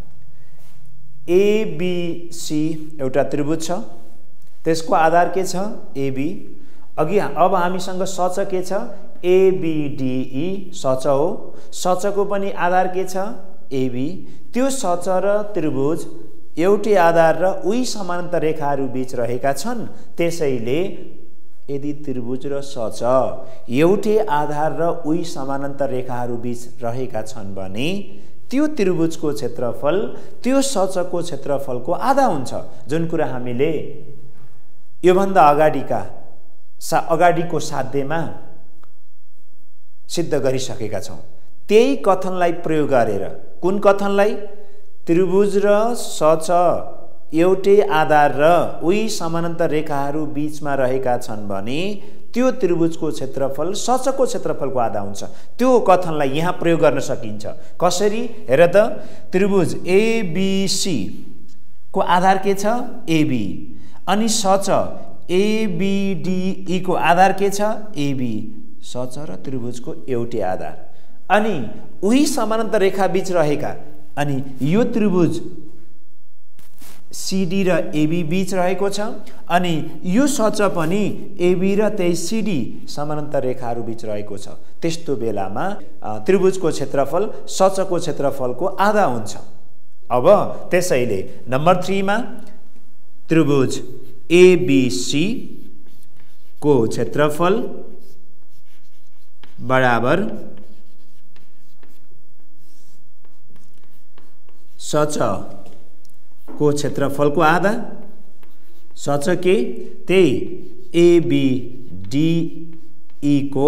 एबीसी एउटा त्रिभुज छ, त्यसको आधार के छ? एबी। अघि अब हामीसँग सच के छ? एबीडीई सच हो। सचको पनि आधार के छ? एबी। त्यो सच र त्रिभुज एउटै आधार र उही समानान्तर रेखाहरू बीच रहेका छन्। त्यसैले यदि त्रिभुज र सच एउटै आधार र उही समानान्तर रेखाहरू बीच रहेका छन् भने त्यो त्रिभुजको क्षेत्रफल त्यो सचको क्षेत्रफलको आधा हुन्छ, जुन कुरा हामीले योभन्दा अगाडिका सा अगाडिको साध्यमा सिद्ध गरिसकेका छौं। त्यही कथनलाई प्रयोग गरेर, कुन कथनलाई? त्रिभुज र सच एउटै आधार र उही समानान्तर रेखाहरू बीचमा रहेका छन् भने त्यो त्रिभुजको क्षेत्रफल सचको क्षेत्रफलको आधा हुन्छ। त्यो कथनलाई यहाँ प्रयोग गर्न सकिन्छ। कसरी? हेर त, त्रिभुज एबीसी को आधार के छ? एबी। अनि सच एबीडीई को आधार के छ? एबी। सच र त्रिभुजको एउटै आधार अनि उही समानान्तर रेखा बीच रहेका, अनि यो त्रिभुज सीडी र एबी बीच रहेको छ, अनि यो सच पनि एबी र त्यही सीडी समानान्तर रेखाहरू बीच रहेको छ। त्यस्तो बेलामा त्रिभुजको क्षेत्रफल सचको क्षेत्रफलको आधा हुन्छ। अब त्यसैले नम्बर थ्री मा त्रिभुज एबीसी को क्षेत्रफल बराबर सच को क्षेत्रफलको आधा। सच के? त्यही एबीडीई को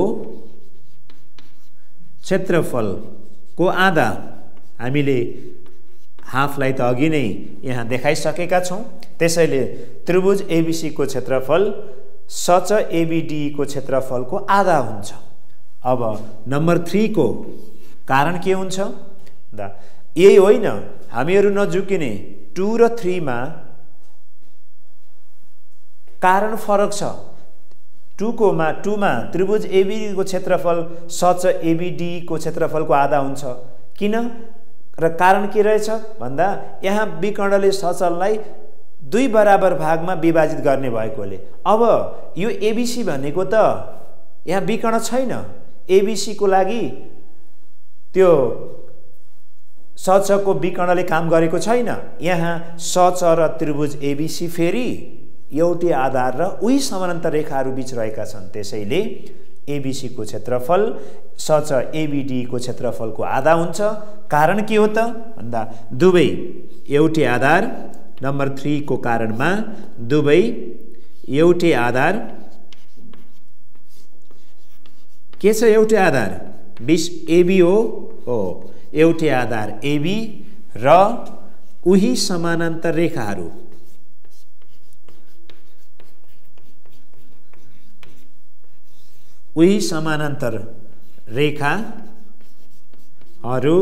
क्षेत्रफलको आधा। हामीले हाफलाई त अघि नै यहाँ देखाइसकेका छौं। त्यसैले त्रिभुज एबीसी को क्षेत्रफल सच एबीडीई को क्षेत्रफलको आधा हुन्छ। अब नम्बर थ्री को कारण के हुन्छ? दा यही होइन, हामीहरू नझुकिने टू र थ्री मा कारण फरक छ। टू को मा टू मा त्रिभुज एबीडी को क्षेत्रफल सच एबीडी को क्षेत्रफलको आधा हुन्छ। किन? र कारण के रहेछ भन्दा यहाँ विकर्णले सचललाई दुई बराबर भागमा विभाजित गर्ने भएकोले अब यो एबीसी भनेको त यहाँ विकर्ण छैन। एबीसी को लागि त्यो सचको विकर्णले काम गरेको छैन। यहाँ सच र त्रिभुज एबिसी फेरि एउटै आधार र उही समानान्तर रेखाहरू बीच रहेका छन्। त्यसैले एबिसी को क्षेत्रफल सच एबिडी को क्षेत्रफलको आधा हुन्छ। कारण के हो त भन्दा दुवै एउटै आधार, नम्बर थ्री को कारणमा दुवै एउटै आधार के छ, एउटै आधार बीच एबी हो हो एउटै आधार एबी र उही समानान्तर रेखाहरू उही समानान्तर रेखाहरू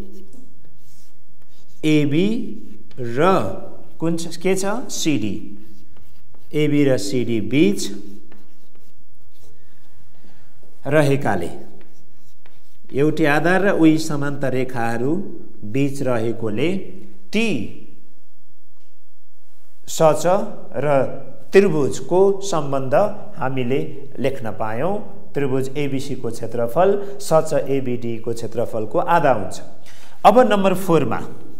एबी र कुन के छ सीडी, एबी र सीडी बीच रहेकाले एउटै आधार र उही समानान्तर रेखाहरू बीच रहेकोले ती सच र त्रिभुजको सम्बन्ध हामीले लेख्न पायौं। त्रिभुज एबिसी को क्षेत्रफल सच एबिडी को क्षेत्रफलको आधा हुन्छ। अब नम्बर फोर मा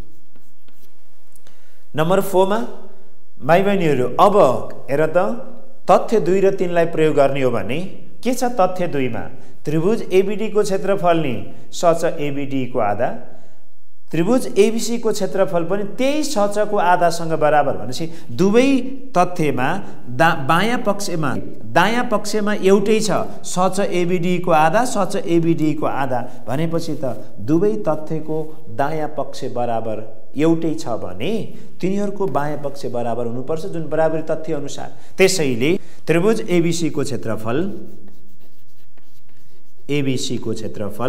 नम्बर फोर मा भाइ बहिनीहरू अब हेर त तथ्य दुई र तीन लाई प्रयोग गर्ने हो भने के छ तथ्य दुई मा त्रिभुज एबिडी को क्षेत्रफल नि सच एबिडी को आधा, त्रिभुज एबिसी को क्षेत्रफल पनि त्यही सचको आधासँग बराबर भनेपछि दुवै तथ्यमा दा बायाँ पक्षमा दायाँ पक्षमा एउटै छ सच एबिडी को आधा सच एबिडी को आधा भनेपछि त दुवै तथ्यको दायाँ पक्ष बराबर एउटै छ भने तिनीहरूको बायाँ पक्ष बराबर हुनुपर्छ जुन बराबरी तथ्य अनुसार। त्यसैले त्रिभुज एबिसी को क्षेत्रफल एबिसी को क्षेत्रफल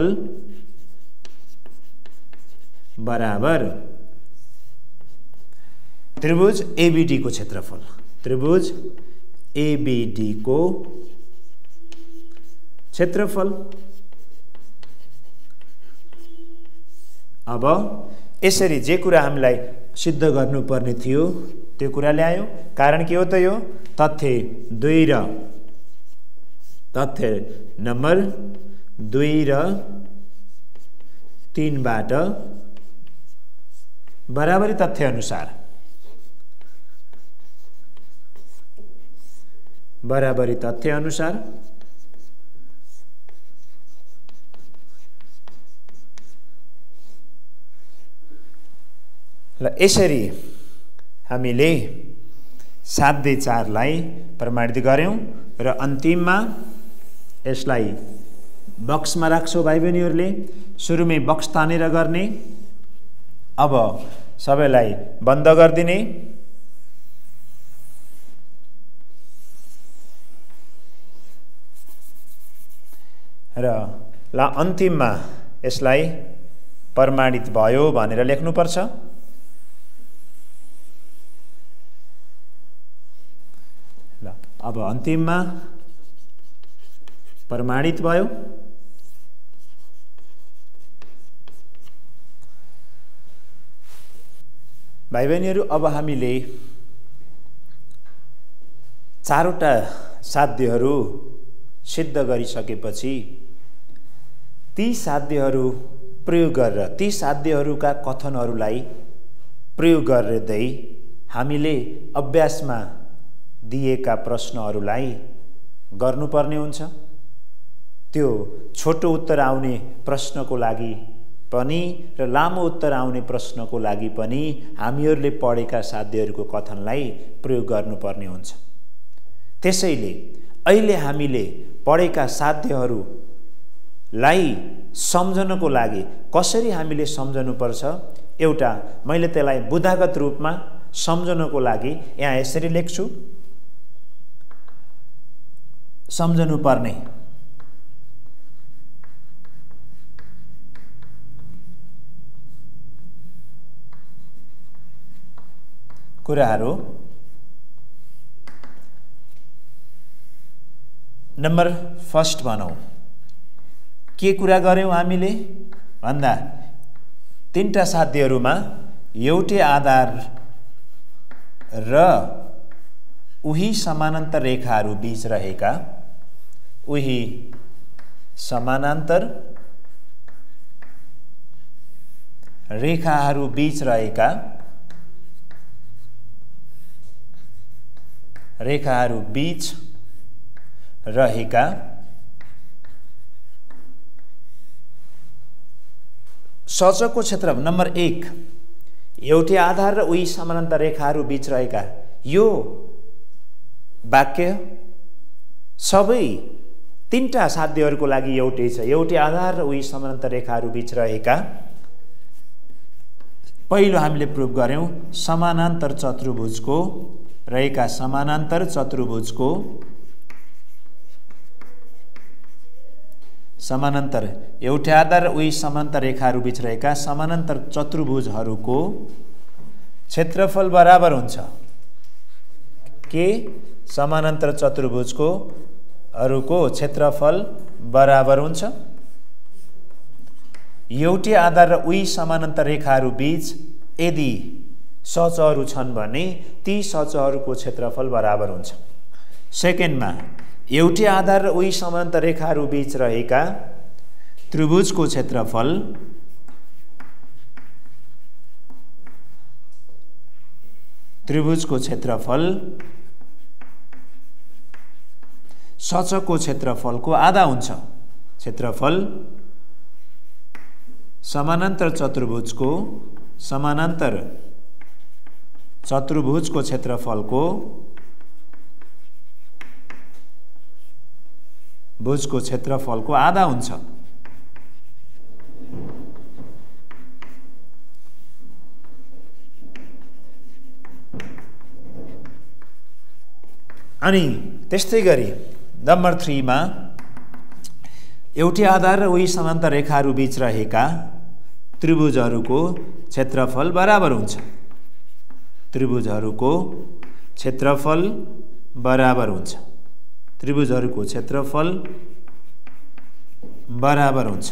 बराबर त्रिभुज एबिडी को क्षेत्रफल, त्रिभुज एबिडी को क्षेत्रफल। अब यसरी जे कुरा हामीलाई सिद्ध गर्नुपर्ने थियो त्यो कुरा ल्यायो। कारण के हो त यो तथ्य दुई र तथ्य नम्बर दुई र तीन बाट बराबरी तथ्य अनुसार बराबरी तथ्य अनुसार ल यसरी हामीले सात दुई चार लाई प्रमाणित गर्यौं र अन्तिममा यसलाई बक्समा राख्छौ भाइ बहिनीहरूले। सुरुमै बक्स तानेर गर्ने। अब सबैलाई बन्द गरिदिने। र ल अन्तिममा यसलाई प्रमाणित भयो भनेर लेख्नुपर्छ। ल अब अन्तिममा प्रमाणित भयो। भाइ बहिनीहरू अब हामीले चारवटा साध्यहरू सिद्ध गरिसकेपछि ती साध्यहरू प्रयोग गरेर ती साध्यहरूका कथनहरूलाई प्रयोग गर्दै हामीले अभ्यासमा दिएका प्रश्नहरूलाई गर्नुपर्ने हुन्छ। त्यो छोटो उत्तर आउने प्रश्नको लागि पनि र लामो उत्तर आउने प्रश्नको लागि पनि हामीहरूले पढेका साध्यहरूको कथनलाई प्रयोग गर्नुपर्ने हुन्छ। त्यसैले अहिले हामीले पढेका साध्यहरूलाई सम्झनको लागि कसरी हामीले सम्झनुपर्छ एउटा मैले त्यसलाई बुदागत रूपमा सम्झनको लागि यहाँ यसरी लेख्छु। सम्झनु पर्ने कुराहरू नम्बर फर्स्ट भनौं के कुरा गर्यौं हामीले भन्दा तीनटा साध्यहरूमा एउटै आधार र उही समानान्तर रेखाहरू बीच रहेका उही समानान्तर रेखाहरू बीच रहेका रेखाहरू बीच रहेका सचकको क्षेत्र नम्बर एक एउटै आधार र उही समानान्तर रेखाहरू बीच रहेका यो वाक्य सबै तीनटा साध्यहरूको लागि एउटै छ। एउटै आधार र उही समानान्तर रेखाहरू बीच रहेका पहिलो हामीले प्रुभ गर्यौं समानान्तर चतुर्भुजको रहेका समानान्तर चतुर्भुजको समानान्तर एउटै आधार र उही समानान्तर रेखाहरू बीच रहेका समानान्तर चतुर्भुजहरूको क्षेत्रफल बराबर हुन्छ के समानान्तर चतुर्भुजको हरूको क्षेत्रफल बराबर हुन्छ एउटै आधार र उही समानान्तर रेखाहरू बीच यदि सचहरू छन् भने ती सचहरूको क्षेत्रफल बराबर हुन्छ। सेकेन्डमा एउटै आधार र उही समानान्तर रेखाहरू बीच रहेका त्रिभुजको क्षेत्रफल त्रिभुजको क्षेत्रफल सचकको क्षेत्रफलको आधा हुन्छ। क्षेत्रफल समानान्तर चतुर्भुजको समानान्तर चतुर्भुजको क्षेत्रफलको भुजको क्षेत्रफलको आधा हुन्छ। अनि त्यस्तै गरी नम्बर तीन मा एउटै आधार र उही समानान्तर रेखाहरू बीच रहेका त्रिभुजहरूको क्षेत्रफल बराबर हुन्छ। त्रिभुजहरूको क्षेत्रफल बराबर हुन्छ। त्रिभुजहरूको क्षेत्रफल बराबर हुन्छ।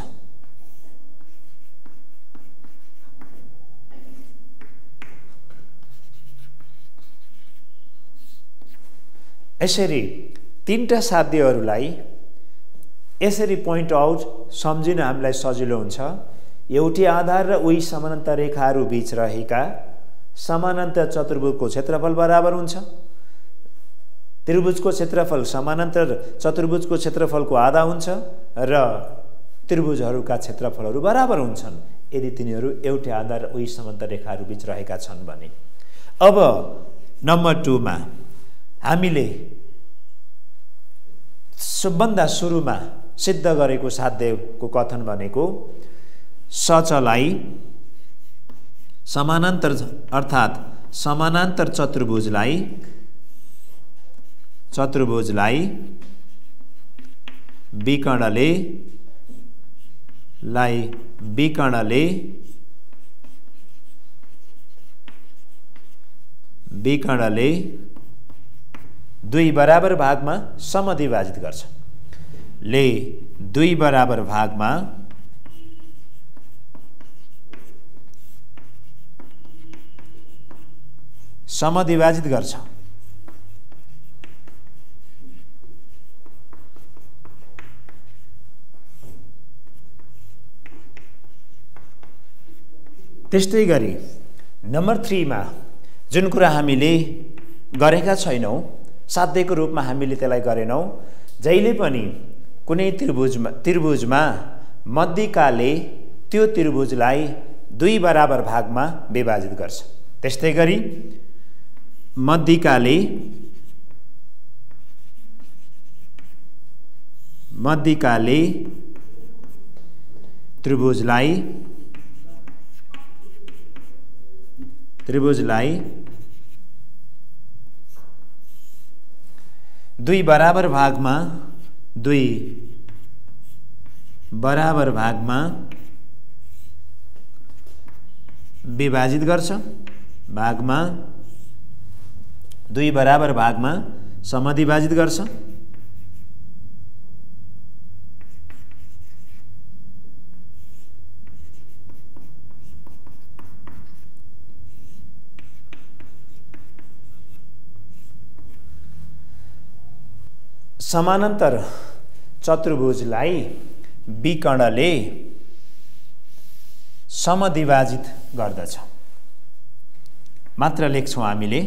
यसरी तीनटा साध्यहरूलाई यसरी पोइन्ट आउट सम्झिन हामीलाई सजिलो हुन्छ। एउटै आधार र उही समानान्तर रेखाहरू बीच रहेका समानान्तर चतुर्भुजको क्षेत्रफल बराबर हुन्छ। त्रिभुजको क्षेत्रफल समानान्तर चतुर्भुजको क्षेत्रफलको आधा हुन्छ र त्रिभुजहरूका क्षेत्रफलहरू बराबर हुन्छन् यदि तिनीहरू एउटै आधार र उही समानान्तर रेखाहरू बीच रहेका छन् भने। अब नम्बर दुई मा हामीले सबभन्दा सुरुमा सिद्ध गरेको साध्यको कथन भनेको सचलाई समानान्तर अर्थात् समानान्तर चतुर्भुजलाई चतुर्भुजलाई विकर्णले लाई विकर्णले विकर्णले दुई बराबर भागमा समद्विभाजित गर्छ। ले दुई बराबर भागमा समद्विभाजित गर्छ। त्यस्तै गरी नम्बर तीन मा जुन कुरा हामीले गरेका छैनौं साध्यको रूपमा हामीले त्यसलाई गरेनौं जहिले पनि कुनै त्रिभुजमा त्रिभुजमा मध्यिकाले त्यो त्रिभुजलाई दुई बराबर भागमा विभाजित गर्छ। त्यस्तै गरी मध्यिकाले मध्यिकाले त्रिभुजलाई त्रिभुजलाई दुई बराबर भागमा दुई बराबर भागमा विभाजित गर्छ। भागमा दुई बराबर भागमा समद्विभाजित गर्छ। समानान्तर चतुर्भुजलाई विकर्णले समद्विभाजित गर्दछ। मात्र लेख्छौँ हामीले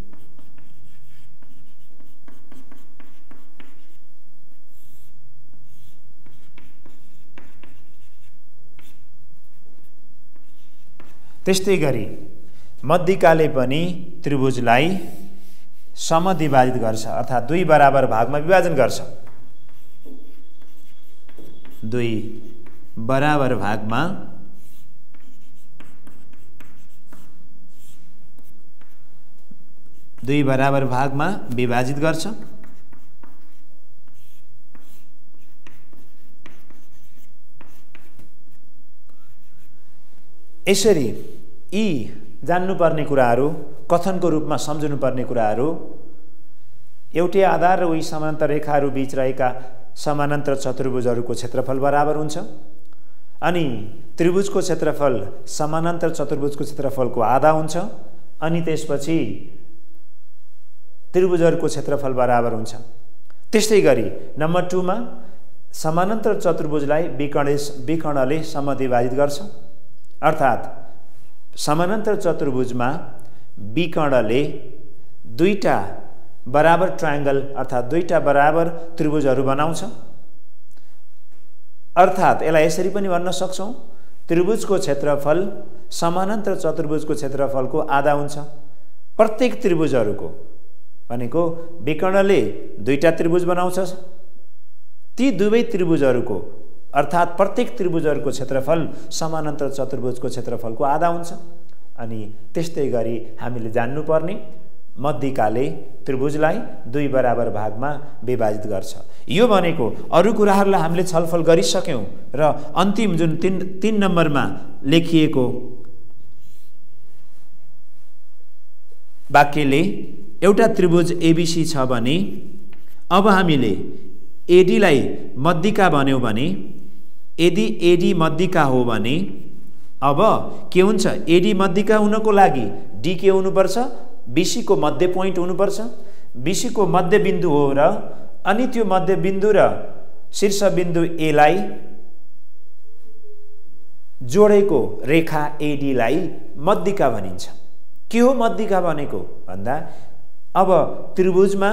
त्यस्तै गरी मध्यिकाले पनि त्रिभुजलाई समद्विभाजित गर्छ, अर्थात् दुई बराबर भागमा विभाजन गर्छ। दुई बराबर भागमा दुई बराबर भागमा विभाजित गर्छ। यसरी यी जान्नुपर्ने कुराहरू, कथनको रूपमा सम्झनुपर्ने कुराहरू, एउटै आधार र उही समानान्तर रेखाहरू बीच रहेका समानान्तर चतुर्भुजहरूको क्षेत्रफल बराबर हुन्छ अनि त्रिभुजको क्षेत्रफल समानान्तर चतुर्भुजको क्षेत्रफलको आधा हुन्छ अनि त्यसपछि त्रिभुजहरूको क्षेत्रफल बराबर हुन्छ। त्यस्तै गरी नम्बर टू मा समानान्तर चतुर्भुजलाई विकर्ण विकर्णले समद्विभाजित गर्छ, अर्थात् समानान्तर चतुर्भुजमा विकर्णले दुईटा बराबर ट्रायंगल अर्थात् दुईटा बराबर त्रिभुजहरू बनाउँछ। अर्थात् यसलाई यसरी पनि भन्न सक्छौँ, त्रिभुजको क्षेत्रफल समानान्तर चतुर्भुजको क्षेत्रफलको आधा हुन्छ। प्रत्येक त्रिभुजहरूको भनेको विकर्णले दुईटा त्रिभुज बनाउँछ, ती दुवै त्रिभुजहरूको अर्थात् प्रत्येक त्रिभुजहरूको क्षेत्रफल समानान्तर चतुर्भुजको क्षेत्रफलको आधा हुन्छ। अनि त्यस्तै गरी हामीले जान्नुपर्ने मध्यिकाले त्रिभुजलाई दुई बराबर भागमा विभाजित गर्छ। यो भनेको अरू कुराहरूलाई हामीले छलफल गरिसक्यौँ र अन्तिम जुन तीन तीन नम्बरमा लेखिएको वाक्यले एउटा त्रिभुज एबीसी छ भने अब हामीले एडीलाई मध्यिका भन्यौँ भने यदि एडी मध्यिका हो भने अब के हुन्छ, एडी मध्यिका हुनको लागि डी के हुनुपर्छ, बीसी को मध्य पोइन्ट हुनुपर्छ। बीसी को मध्य बिन्दु हो र अनि त्यो मध्य बिन्दु र शीर्ष बिन्दु ए लाई जोडेको रेखा एडी लाई मध्यिका भनिन्छ। के हो मध्यिका भनेको भन्दा अब त्रिभुजमा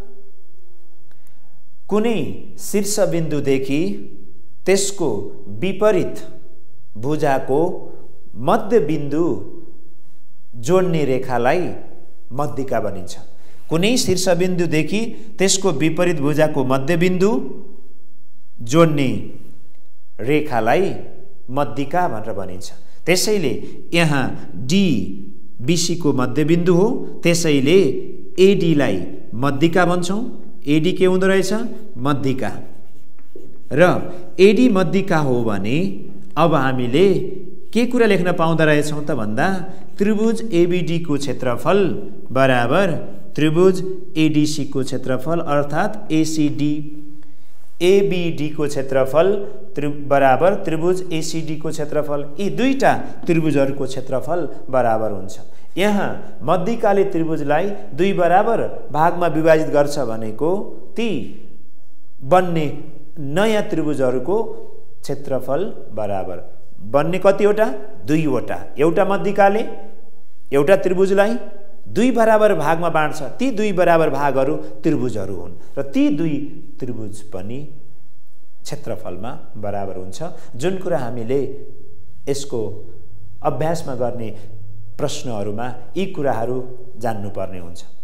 कुनै शीर्ष बिन्दुदेखि त्यसको विपरीत भुजाको मध्य बिन्दु जोड्ने रेखालाई मध्यिका भनिन्छ। कुनै शीर्ष बिन्दुदेखि त्यसको विपरीत भुजाको मध्य बिन्दु जोड्ने रेखालाई मध्यिका भनेर भनिन्छ। त्यसैले यहाँ डी बीसी को मध्य बिन्दु हो, त्यसैले एडी लाई मध्यिका भन्छौं। एडी के हुँदो रहेछ, मध्यिका। र एडी मध्यिका हो भने अब हामीले के कुरा लेख्न पाउँदा रहेछौं त भन्दा त्रिभुज एबीडी को क्षेत्रफल बराबर त्रिभुज एडीसी को क्षेत्रफल अर्थात् एसीडी। एबीडी को क्षेत्रफल बराबर त्रिभुज एसीडी को क्षेत्रफल, यी दुईटा त्रिभुजहरूको क्षेत्रफल बराबर हुन्छ। यहाँ मध्यिकाले त्रिभुजलाई दुई बराबर भागमा विभाजित गर्छ भनेको ती बन्ने नयाँ त्रिभुजहरूको क्षेत्रफल बराबर बन्ने कतिवटा, दुईवटा। एउटा मध्यिकाले एउटा त्रिभुजलाई दुई बराबर भागमा बाँड्छ, ती दुई बराबर भागहरू त्रिभुजहरू हुन् र ती दुई त्रिभुज पनि क्षेत्रफलमा बराबर हुन्छ। जुन कुरा हामीले यसको अभ्यासमा गर्ने प्रश्नहरूमा यी कुराहरू जान्नुपर्ने हुन्छ।